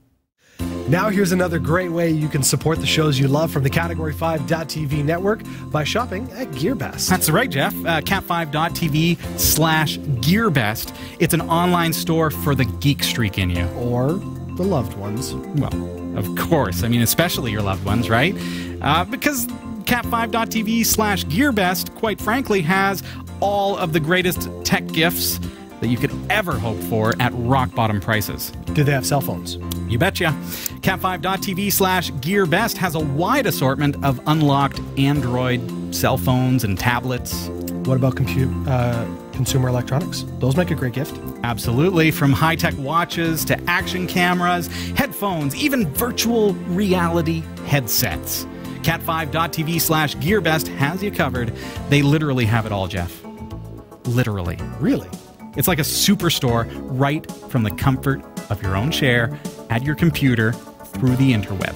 Now here's another great way you can support the shows you love from the category five dot t v network by shopping at GearBest. That's right, Jeff. Uh, cat five dot t v slash GearBest. It's an online store for the geek streak in you. Or the loved ones. Well, of course. I mean, especially your loved ones, right? Uh, because cat five dot t v slash GearBest, quite frankly, has all of the greatest tech gifts that you could ever hope for at rock-bottom prices. Do they have cell phones? You betcha. cat five dot t v slash GearBest has a wide assortment of unlocked Android cell phones and tablets. What about compute, uh, consumer electronics? Those make a great gift. Absolutely. From high-tech watches to action cameras, headphones, even virtual reality headsets. cat five dot t v slash GearBest has you covered. They literally have it all, Jeff. Literally. Really? It's like a superstore right from the comfort of your own chair at your computer through the interweb.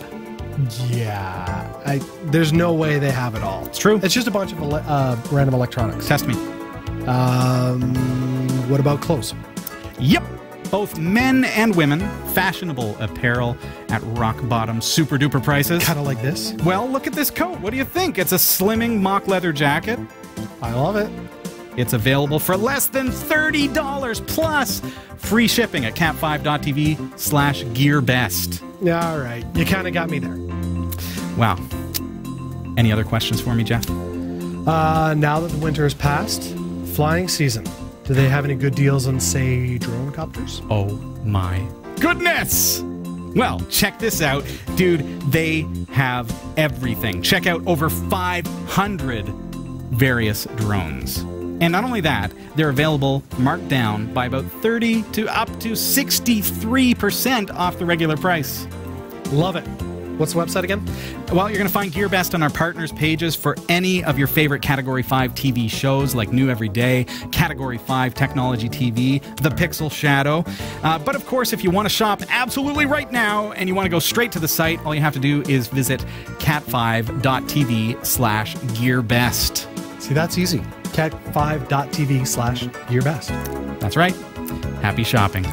Yeah. I, there's no way they have it all. It's true. It's just a bunch of ele- uh, random electronics. Test me. Um, what about clothes? Yep. Both men and women, fashionable apparel at rock bottom super duper prices. Kind of like this. Well, look at this coat. What do you think? It's a slimming mock leather jacket. I love it. It's available for less than thirty dollars plus free shipping at cat five dot t v slash GearBest. Yeah, all right. You kind of got me there. Wow. Any other questions for me, Jeff? Uh, now that the winter has passed, flying season. Do they have any good deals on, say, drone copters? Oh my goodness! Well, check this out. Dude, they have everything. Check out over five hundred various drones. And not only that, they're available marked down by about thirty to up to sixty-three percent off the regular price. Love it. What's the website again? Well, you're going to find GearBest on our partners pages for any of your favorite Category five T V shows like New Every Day, Category five Technology T V, The Pixel Shadow. Uh, but of course, if you want to shop absolutely right now and you want to go straight to the site, all you have to do is visit cat five dot t v slash GearBest. See, that's easy. cat five dot t v slash GearBest. That's right. Happy shopping.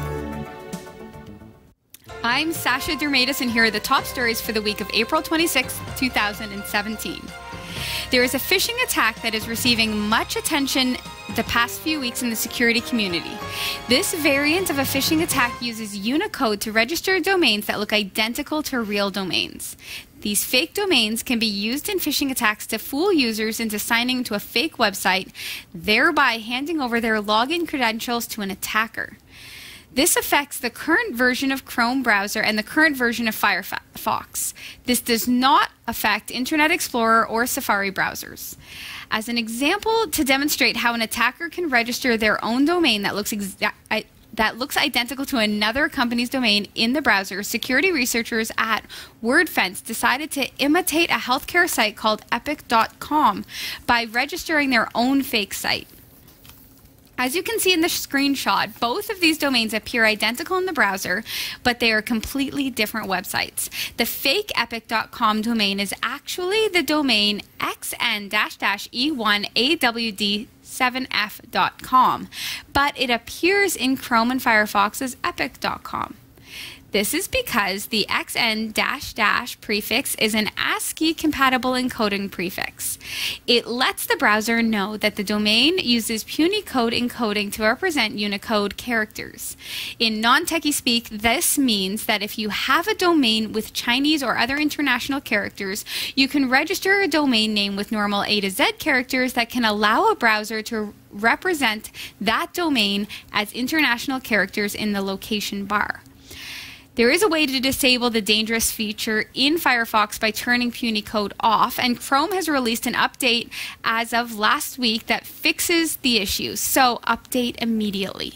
I'm Sasha Dermatis, and here are the top stories for the week of April twenty-sixth, two thousand seventeen. There is a phishing attack that is receiving much attention the past few weeks in the security community. This variant of a phishing attack uses Unicode to register domains that look identical to real domains. These fake domains can be used in phishing attacks to fool users into signing to a fake website, thereby handing over their login credentials to an attacker. This affects the current version of Chrome browser and the current version of Firefox. This does not affect Internet Explorer or Safari browsers. As an example to demonstrate how an attacker can register their own domain that looks exa- that looks identical to another company's domain in the browser, security researchers at WordFence decided to imitate a healthcare site called epic dot com by registering their own fake site. As you can see in the screenshot, both of these domains appear identical in the browser, but they are completely different websites. The fake epic dot com domain is actually the domain x n e one a w d seven f dot com, but it appears in Chrome and Firefox as epic dot com. This is because the X N dash dash prefix is an ASCII-compatible encoding prefix. It lets the browser know that the domain uses Punycode encoding to represent Unicode characters. In non-techie speak, this means that if you have a domain with Chinese or other international characters, you can register a domain name with normal A to Z characters that can allow a browser to represent that domain as international characters in the location bar. There is a way to disable the dangerous feature in Firefox by turning Punycode off, and Chrome has released an update as of last week that fixes the issue. So update immediately.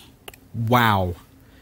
Wow.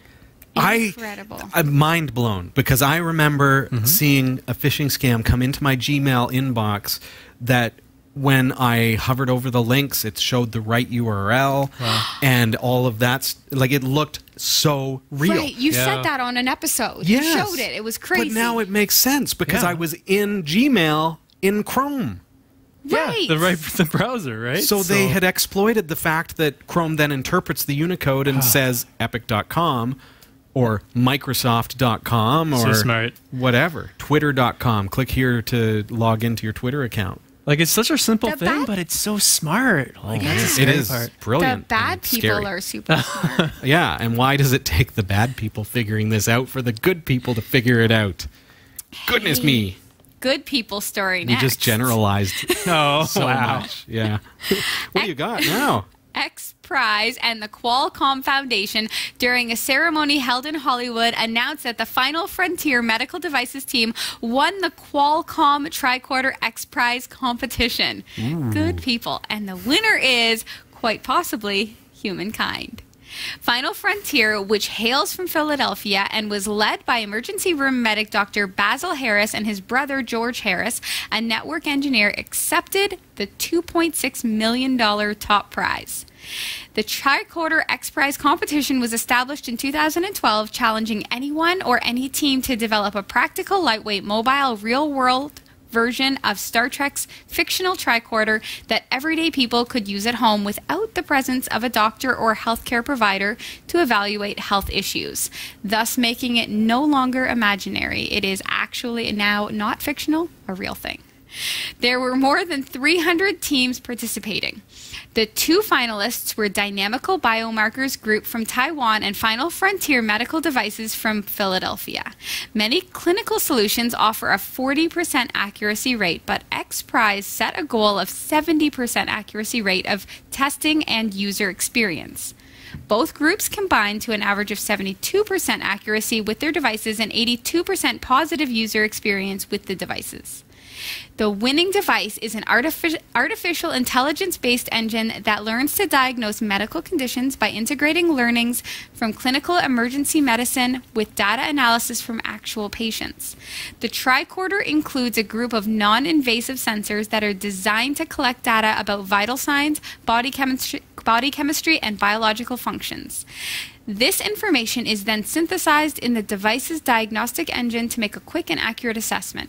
Incredible. I, I'm mind blown because I remember mm-hmm. seeing a phishing scam come into my Gmail inbox that when I hovered over the links, it showed the right U R L wow. and all of that. Like, it looked so real. Right, you yeah. said that on an episode. Yes. You showed it. It was crazy. But now it makes sense because yeah. I was in Gmail in Chrome. Right. Yeah, the right the browser, right? So, so they had exploited the fact that Chrome then interprets the Unicode and says epic dot com or Microsoft dot com or so smart. whatever. Twitter dot com. Click here to log into your Twitter account. Like, it's such a simple the thing, bad, but it's so smart. Like, yeah. that's the it is part. brilliant. The bad people scary. are super smart. Yeah, and why does it take the bad people figuring this out for the good people to figure it out? Goodness hey, me. Good people story You next. just generalized Oh, so wow. much. Yeah. What do you got now? X Prize and the Qualcomm Foundation, during a ceremony held in Hollywood, announced that the Final Frontier Medical Devices team won the Qualcomm Tricorder X Prize competition. Ooh. Good people. And the winner is, quite possibly, humankind. Final Frontier, which hails from Philadelphia and was led by emergency room medic Doctor Basil Harris and his brother George Harris, a network engineer, accepted the two point six million dollars top prize. The Tricorder X Prize competition was established in two thousand twelve, challenging anyone or any team to develop a practical, lightweight, mobile, real-world version of Star Trek's fictional tricorder that everyday people could use at home without the presence of a doctor or healthcare provider to evaluate health issues, thus making it no longer imaginary. It is actually now not fictional, a real thing. There were more than three hundred teams participating. The two finalists were Dynamical Biomarkers Group from Taiwan and Final Frontier Medical Devices from Philadelphia. Many clinical solutions offer a forty percent accuracy rate, but X Prize set a goal of seventy percent accuracy rate of testing and user experience. Both groups combined to an average of seventy-two percent accuracy with their devices and eighty-two percent positive user experience with the devices. The winning device is an artific- artificial intelligence-based engine that learns to diagnose medical conditions by integrating learnings from clinical emergency medicine with data analysis from actual patients. The tricorder includes a group of non-invasive sensors that are designed to collect data about vital signs, body chemistry, body chemistry, and biological functions. This information is then synthesized in the device's diagnostic engine to make a quick and accurate assessment.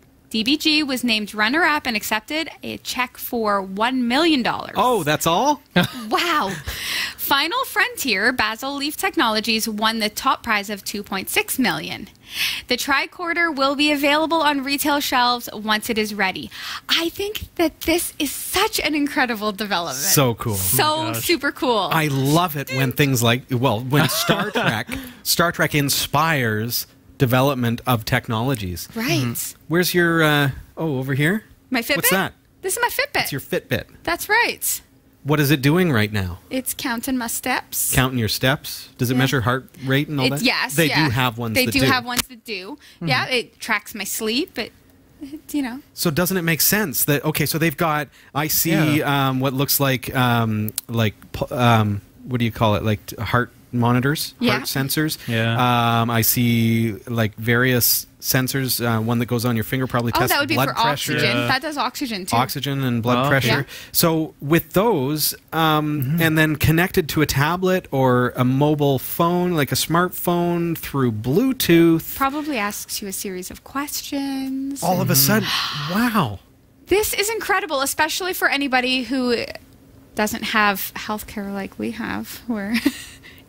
D B G was named runner-up and accepted a check for one million dollars. Oh, that's all? Wow. Final Frontier, Basil Leaf Technologies, won the top prize of two point six million dollars. The tricorder will be available on retail shelves once it is ready. I think that this is such an incredible development. So cool. So Oh super cool. I love it when things like, well, when Star Trek, Star Trek inspires development of technologies. Right. Mm-hmm. Where's your, uh, oh, over here? My Fitbit? What's that? This is my Fitbit. It's your Fitbit. That's right. What is it doing right now? It's counting my steps. Counting your steps? Does it Yeah. measure heart rate and all It's, that? yes. They yeah. do have ones They that do. do. have ones that do. Mm-hmm. Yeah, it tracks my sleep. It, it, you know. So doesn't it make sense that, okay, so they've got, I see Yeah. um, what looks like, um, like, um, what do you call it? Like heart monitors, Yeah. heart sensors. Yeah. Um, I see like various sensors. Uh, one that goes on your finger probably Oh, tests that would be blood for pressure. oxygen. Yeah. That does oxygen too. Oxygen and blood Oh, pressure. yeah. So with those, um, Mm-hmm. and then connected to a tablet or a mobile phone, like a smartphone through Bluetooth, Probably asks you a series of questions. all of a sudden, wow. This is incredible, especially for anybody who doesn't have healthcare like we have, where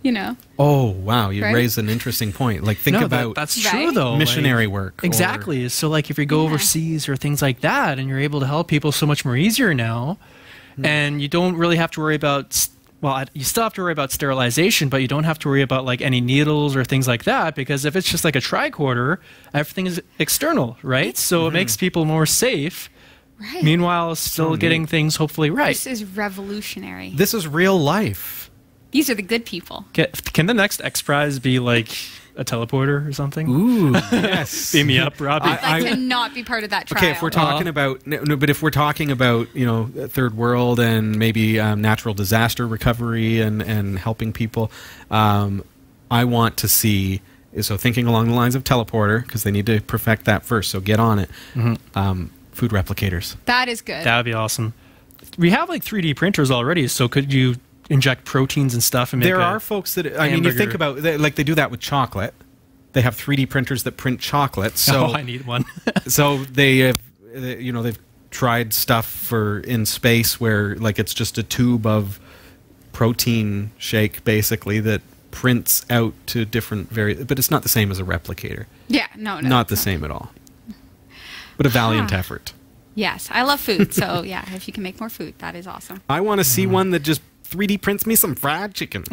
You know. Oh, wow. You Right? raised an interesting point. Like, think No, that- about that's true Right? though. missionary like- work. or- Exactly. So like if you go Yeah. overseas or things like that, and you're able to help people so much more easier now, and you don't really have to worry about. s- Well, I- you still have to worry about sterilization, but you don't have to worry about like any needles or things like that, because if it's just like a tricorder, everything is external, right? So it makes people more safe. Right. Meanwhile, still So getting neat. things hopefully right. This is revolutionary. This is real life. These are the good people. Get, can the next X Prize be like a teleporter or something? Ooh, yes. Beam me up, Robbie. I- I'd like to not be part of that trial. Okay, if we're talking about no, no, but if we're talking about you know third world and maybe um, natural disaster recovery and and helping people, um, I want to see. So thinking along the lines of teleporter, because they need to perfect that first. So get on it. Um, food replicators. That is good. That would be awesome. We have like three D printers already, so could you inject proteins and stuff and make There a- are folks that I mean, you think hamburger. about they, like they do that with chocolate. They have three D printers that print chocolate. So oh, I need one. so they have, they- you know, they've tried stuff for in space where like it's just a tube of protein shake basically that prints out to different vari but it's not the same as a replicator. yeah, no, no. Not the same at all. But a valiant Huh. effort. Yes, I love food. So, yeah, if you can make more food, that is awesome. I want to Mm. see one that just three D prints me some fried chicken.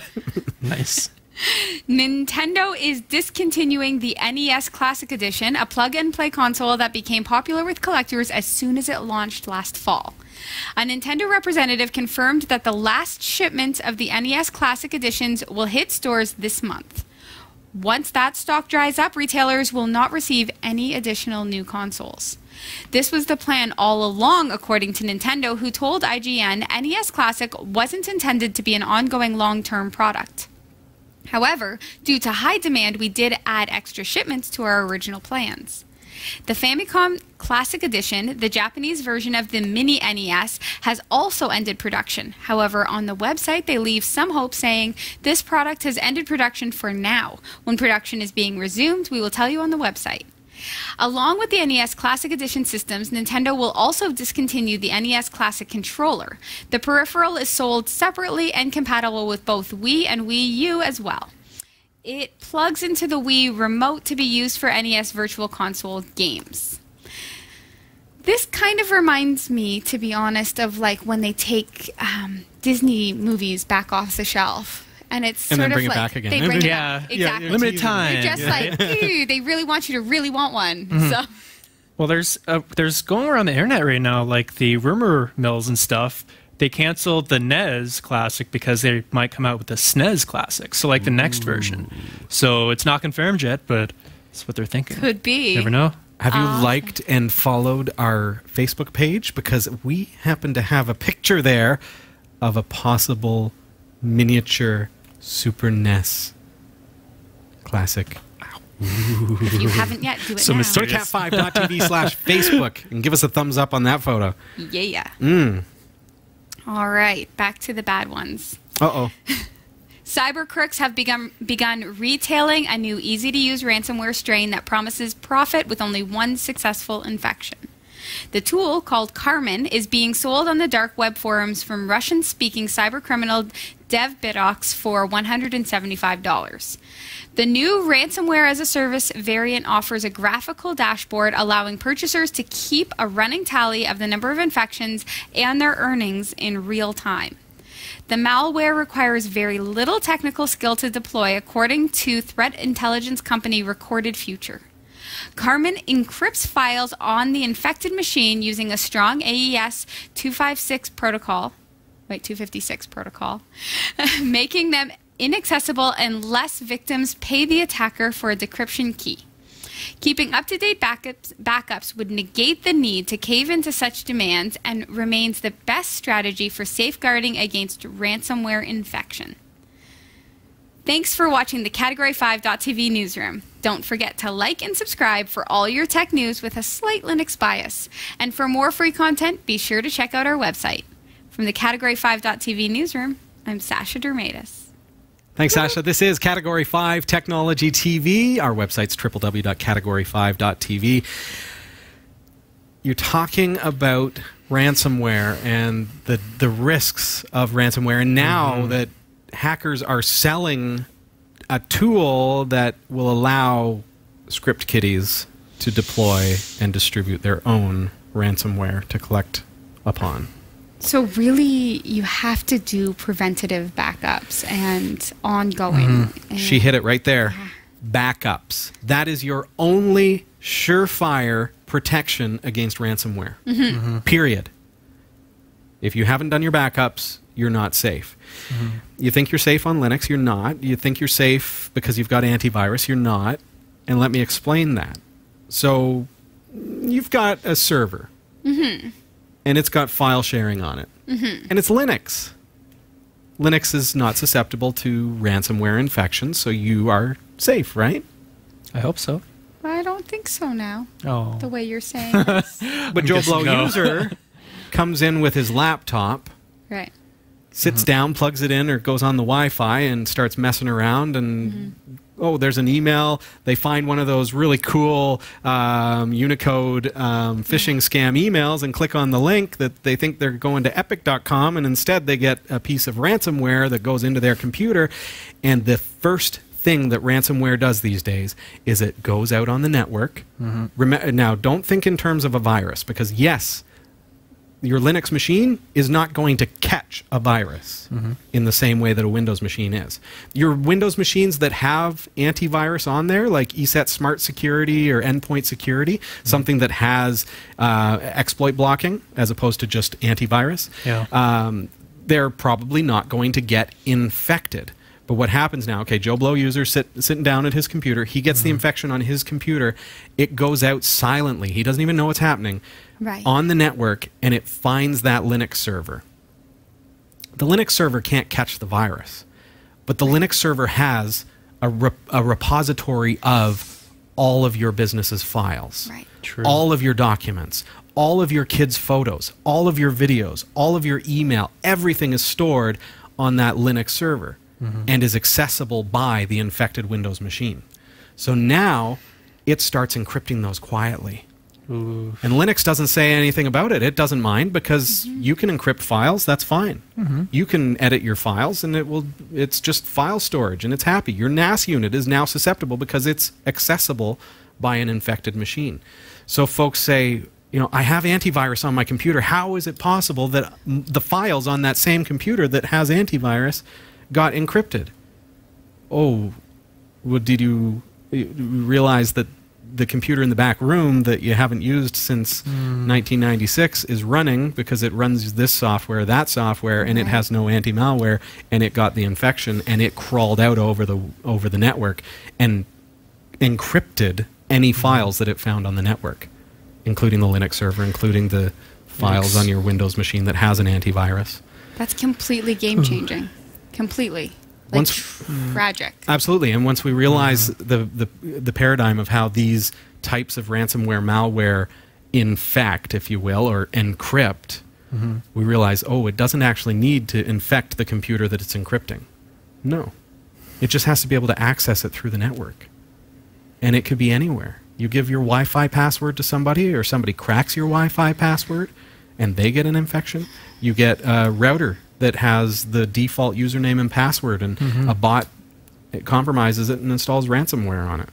Nice. Nintendo is discontinuing the N E S Classic Edition, a plug-and-play console that became popular with collectors as soon as it launched last fall. A Nintendo representative confirmed that the last shipment of the N E S Classic Editions will hit stores this month. Once that stock dries up, retailers will not receive any additional new consoles. This was the plan all along, according to Nintendo, who told I G N N E S Classic wasn't intended to be an ongoing long-term product. However, due to high demand, we did add extra shipments to our original plans. The Famicom Classic Edition, the Japanese version of the mini N E S, has also ended production. However, on the website, they leave some hope saying, this product has ended production for now. When production is being resumed, we will tell you on the website. Along with the N E S Classic Edition systems, Nintendo will also discontinue the N E S Classic controller. The peripheral is sold separately and compatible with both Wii and Wii U as well. It plugs into the Wii remote to be used for N E S Virtual Console games. This kind of reminds me, to be honest, of like when they take um, Disney movies back off the shelf. And it's And sort then of bring it like back again. they bring it Yeah. back. Yeah, Exactly. limited teasing. time. They're just like, ew, they really want you to really want one. So Well, there's uh, there's going around the internet right now, like the rumor mills and stuff. They canceled the N E S Classic because they might come out with the S N E S Classic, so like the next version. So it's not confirmed yet, but that's what they're thinking. could be. You never know. Have you Awesome. liked and followed our Facebook page? Because we happen to have a picture there of a possible miniature Super N E S Classic. If you haven't yet, do it So now. Go to mysterious. cat five dot t v slash Facebook and give us a thumbs up on that photo. Yeah. Mm. All right, back to the bad ones. Uh-oh. Cyber crooks have begun begun retailing a new easy-to-use ransomware strain that promises profit with only one successful infection. The tool, called Carmen, is being sold on the dark web forums from Russian-speaking cybercriminal DevBitox for one hundred seventy-five dollars. The new ransomware-as-a-service variant offers a graphical dashboard allowing purchasers to keep a running tally of the number of infections and their earnings in real time. The malware requires very little technical skill to deploy, according to threat intelligence company Recorded Future. Carmen encrypts files on the infected machine using a strong A E S two fifty-six protocol, wait, two fifty-six protocol, making them inaccessible unless victims pay the attacker for a decryption key. Keeping up-to-date backups, backups would negate the need to cave into such demands and remains the best strategy for safeguarding against ransomware infection. Thanks for watching the Category five dot t v newsroom. Don't forget to like and subscribe for all your tech news with a slight Linux bias. And for more free content, be sure to check out our website. From the Category five dot t v newsroom, I'm Sasha Dermatis. Thanks, Sasha. This is Category five Technology T V. Our website's w w w dot category five dot t v. You're talking about ransomware and the the risks of ransomware, and now mm-hmm. that hackers are selling a tool that will allow script kiddies to deploy and distribute their own ransomware to collect upon. So really, you have to do preventative backups and ongoing. Mm-hmm. And she hit it right there. Yeah. Backups. That is your only surefire protection against ransomware. Mm-hmm. Mm-hmm. Period. If you haven't done your backups, you're not safe. Mm-hmm. You think you're safe on Linux, you're not. You think you're safe because you've got antivirus, you're not. And let me explain that. So you've got a server, mm-hmm. and it's got file sharing on it. Mm-hmm. And it's Linux. Linux is not susceptible to ransomware infections, so you are safe, right? I hope so. I don't think so now, oh. the way you're saying this. But Joe Blow no. user comes in with his laptop, right? sits mm-hmm. down, plugs it in, or goes on the Wi-Fi and starts messing around, and mm-hmm. oh, there's an email. They find one of those really cool um, Unicode um, phishing scam emails and click on the link that they think they're going to epic dot com, and instead they get a piece of ransomware that goes into their computer. And the first thing that ransomware does these days is it goes out on the network. Mm-hmm. Rem- now, don't think in terms of a virus, because yes, your Linux machine is not going to catch a virus mm-hmm. in the same way that a Windows machine is. Your Windows machines that have antivirus on there, like E S E T Smart Security or Endpoint Security, mm-hmm. something that has uh, exploit blocking as opposed to just antivirus, yeah. um, they're probably not going to get infected. But what happens now, okay, Joe Blow user sit, sitting down at his computer, he gets mm-hmm. the infection on his computer, it goes out silently. He doesn't even know what's happening. Right. On the network, and it finds that Linux server. The Linux server can't catch the virus, but the Linux server has a, rep a repository of all of your business's files, right. True. all of your documents, all of your kids' photos, all of your videos, all of your email. Everything is stored on that Linux server mm-hmm. and is accessible by the infected Windows machine. So now it starts encrypting those quietly. Oof. And Linux doesn't say anything about it. It doesn't mind, because mm-hmm. you can encrypt files. That's fine. Mm-hmm. You can edit your files, and it will. It's just file storage, and it's happy. Your N A S unit is now susceptible because it's accessible by an infected machine. So folks say, you know, I have antivirus on my computer. How is it possible that the files on that same computer that has antivirus got encrypted? Oh, well, did you realize that the computer in the back room that you haven't used since mm. nineteen ninety-six is running because it runs this software, that software, and it has no anti-malware, and it got the infection, and it crawled out over the over the network and encrypted any mm. files that it found on the network, including the Linux server, including the files Linux. on your Windows machine that has an antivirus. That's completely game-changing. Completely. Like Once, tragic. Absolutely, and once we realize mm-hmm. the, the the paradigm of how these types of ransomware malware infect, if you will, or encrypt, mm-hmm. we realize, oh, it doesn't actually need to infect the computer that it's encrypting. No. It just has to be able to access it through the network. And it could be anywhere. You give your Wi-Fi password to somebody, or somebody cracks your Wi-Fi password, and they get an infection. You get a router that has the default username and password, and mm-hmm. a bot it compromises it and installs ransomware on it.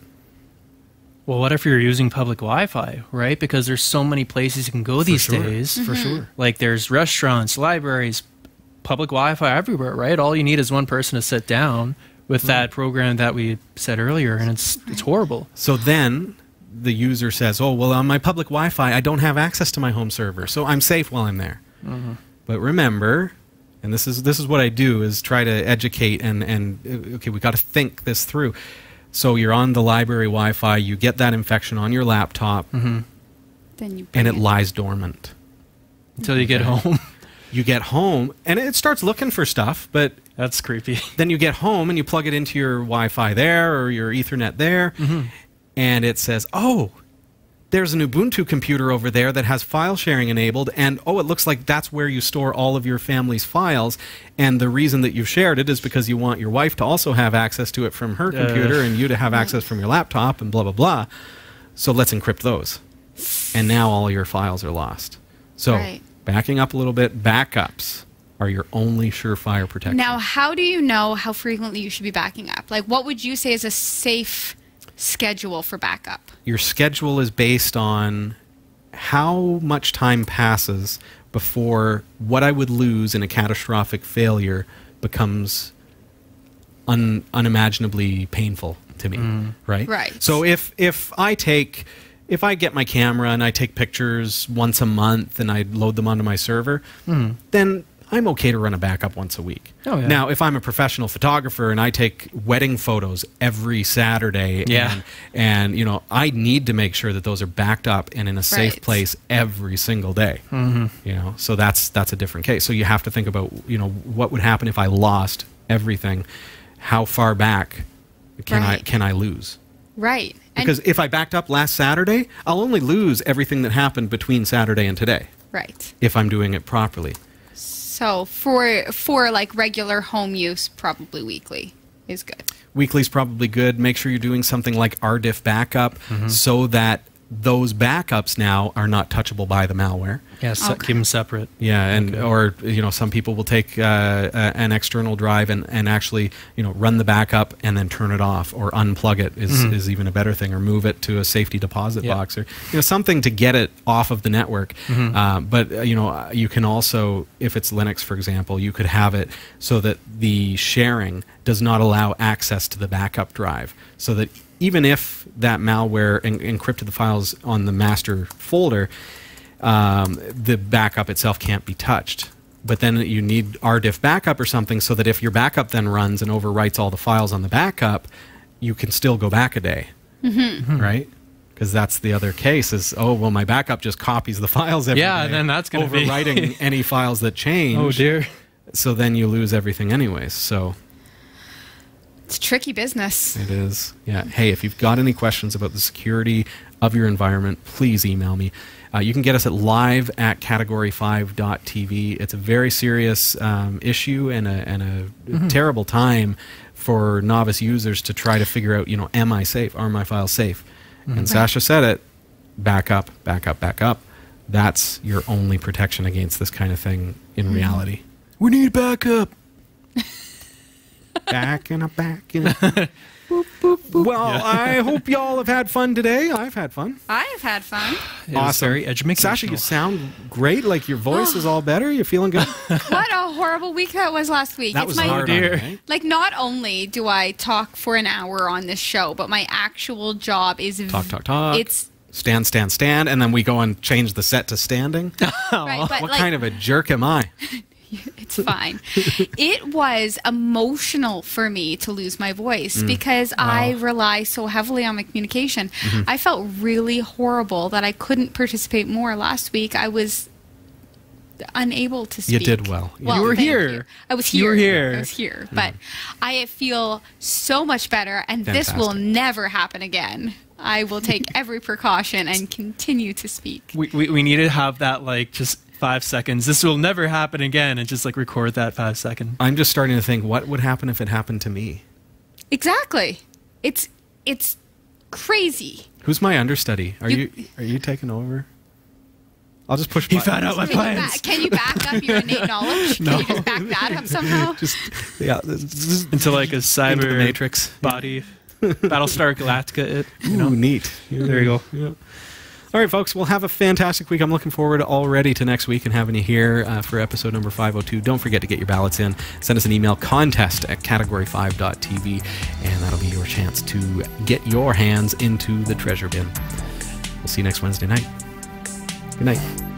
Well, what if you're using public Wi-Fi, right? Because there's so many places you can go for these sure. days. Mm-hmm. For sure. Like there's restaurants, libraries, public Wi-Fi everywhere, right? All you need is one person to sit down with mm-hmm. that program that we said earlier, and it's it's horrible. So then the user says, oh, well, on my public Wi-Fi, I don't have access to my home server, so I'm safe while I'm there. Mm-hmm. But remember, and this is this is what I do, is try to educate and, and okay, we got to think this through. So you're on the library Wi-Fi, you get that infection on your laptop, mm-hmm. then you and it, it lies dormant. Until you get home. You get home, and it starts looking for stuff, but that's creepy. Then you get home, and you plug it into your Wi-Fi there, or your Ethernet there, mm-hmm. and it says, oh, there's an Ubuntu computer over there that has file sharing enabled, and oh, it looks like that's where you store all of your family's files, and the reason that you've shared it is because you want your wife to also have access to it from her computer, uh, and you to have access from your laptop, and blah, blah, blah. So let's encrypt those. And now all your files are lost. So, right. backing up a little bit, backups. are your only surefire protection. Now, how do you know how frequently you should be backing up? Like, what would you say is a safe schedule for backup? Your schedule is based on how much time passes before what I would lose in a catastrophic failure becomes un unimaginably painful to me, mm. right? Right. So if if I take if I get my camera and I take pictures once a month and I load them onto my server, mm. then I'm okay to run a backup once a week. Oh, yeah. Now, if I'm a professional photographer and I take wedding photos every Saturday, yeah. and, and you know, I need to make sure that those are backed up and in a safe right. place every single day. Mm-hmm. You know, so that's that's a different case. So you have to think about, you know, what would happen if I lost everything? How far back can right. I can I lose? Right. Because and if I backed up last Saturday, I'll only lose everything that happened between Saturday and today. Right. If I'm doing it properly. So for for like regular home use, probably weekly is good. Weekly's probably good. Make sure you're doing something like R D I F backup mm-hmm. so that those backups now are not touchable by the malware. Yeah, so okay. keep them separate. Yeah, and okay. or you know, some people will take uh, uh, an external drive and, and actually, you know, run the backup and then turn it off, or unplug it is, mm-hmm. is even a better thing, or move it to a safety deposit yep. box, or you know, something to get it off of the network. Mm-hmm. uh, but uh, you know, you can also, if it's Linux, for example, you could have it so that the sharing does not allow access to the backup drive, so that even if that malware en encrypted the files on the master folder, um, the backup itself can't be touched. But then you need R D I F backup or something, so that if your backup then runs and overwrites all the files on the backup, you can still go back a day, mm-hmm. right? Because that's the other case is, oh, well, my backup just copies the files every yeah, day, then that's going to be overwriting any files that change. Oh, dear. So then you lose everything anyways, so... It's tricky business. It is. Yeah. Hey, if you've got any questions about the security of your environment, please email me. Uh, you can get us at live at category five dot T V. It's a very serious um, issue and a, and a mm-hmm. terrible time for novice users to try to figure out, you know, am I safe? Are my files safe? Mm-hmm. And Sasha said it, back up, back up, back up. That's your only protection against this kind of thing in mm-hmm. reality. We need backup. Backing up, backing up. boop, boop, boop. Well, yeah. I hope y'all have had fun today. I've had fun. I've had fun. It awesome. Very educational. Sasha, you sound great. Like your voice is all better. You're feeling good. What a horrible week that was last week. That it's was my, hard on you, right? Like, not only do I talk for an hour on this show, but my actual job is... Talk, talk, talk. It's... Stand, stand, stand, and then we go and change the set to standing. Right, but what like, kind of a jerk am I? It's fine. It was emotional for me to lose my voice mm. because wow. I rely so heavily on my communication. Mm-hmm. I felt really horrible that I couldn't participate more last week. I was unable to speak. You did well. well you were here. You. I was here. You were here. I was here. Mm. But I feel so much better, and Fantastic. This will never happen again. I will take every precaution and continue to speak. We, we, we need to have that, like, just... five seconds. This will never happen again, and just like record that five second. I'm just starting to think, what would happen if it happened to me? Exactly. It's it's crazy. Who's my understudy? Are you, you are you taking over? I'll just push. He buttons. found out my can plans. You back, can you back up your innate knowledge? No. Can you just back that up somehow? Just yeah, into like a cyber into the Matrix body, Battlestar Galactica. It. You know? Ooh, neat. Yeah, there you go. Yeah. All right, folks, we'll have a fantastic week. I'm looking forward already to next week and having you here uh, for episode number five oh two. Don't forget to get your ballots in. Send us an email, contest at category five dot T V, and that'll be your chance to get your hands into the treasure bin. We'll see you next Wednesday night. Good night.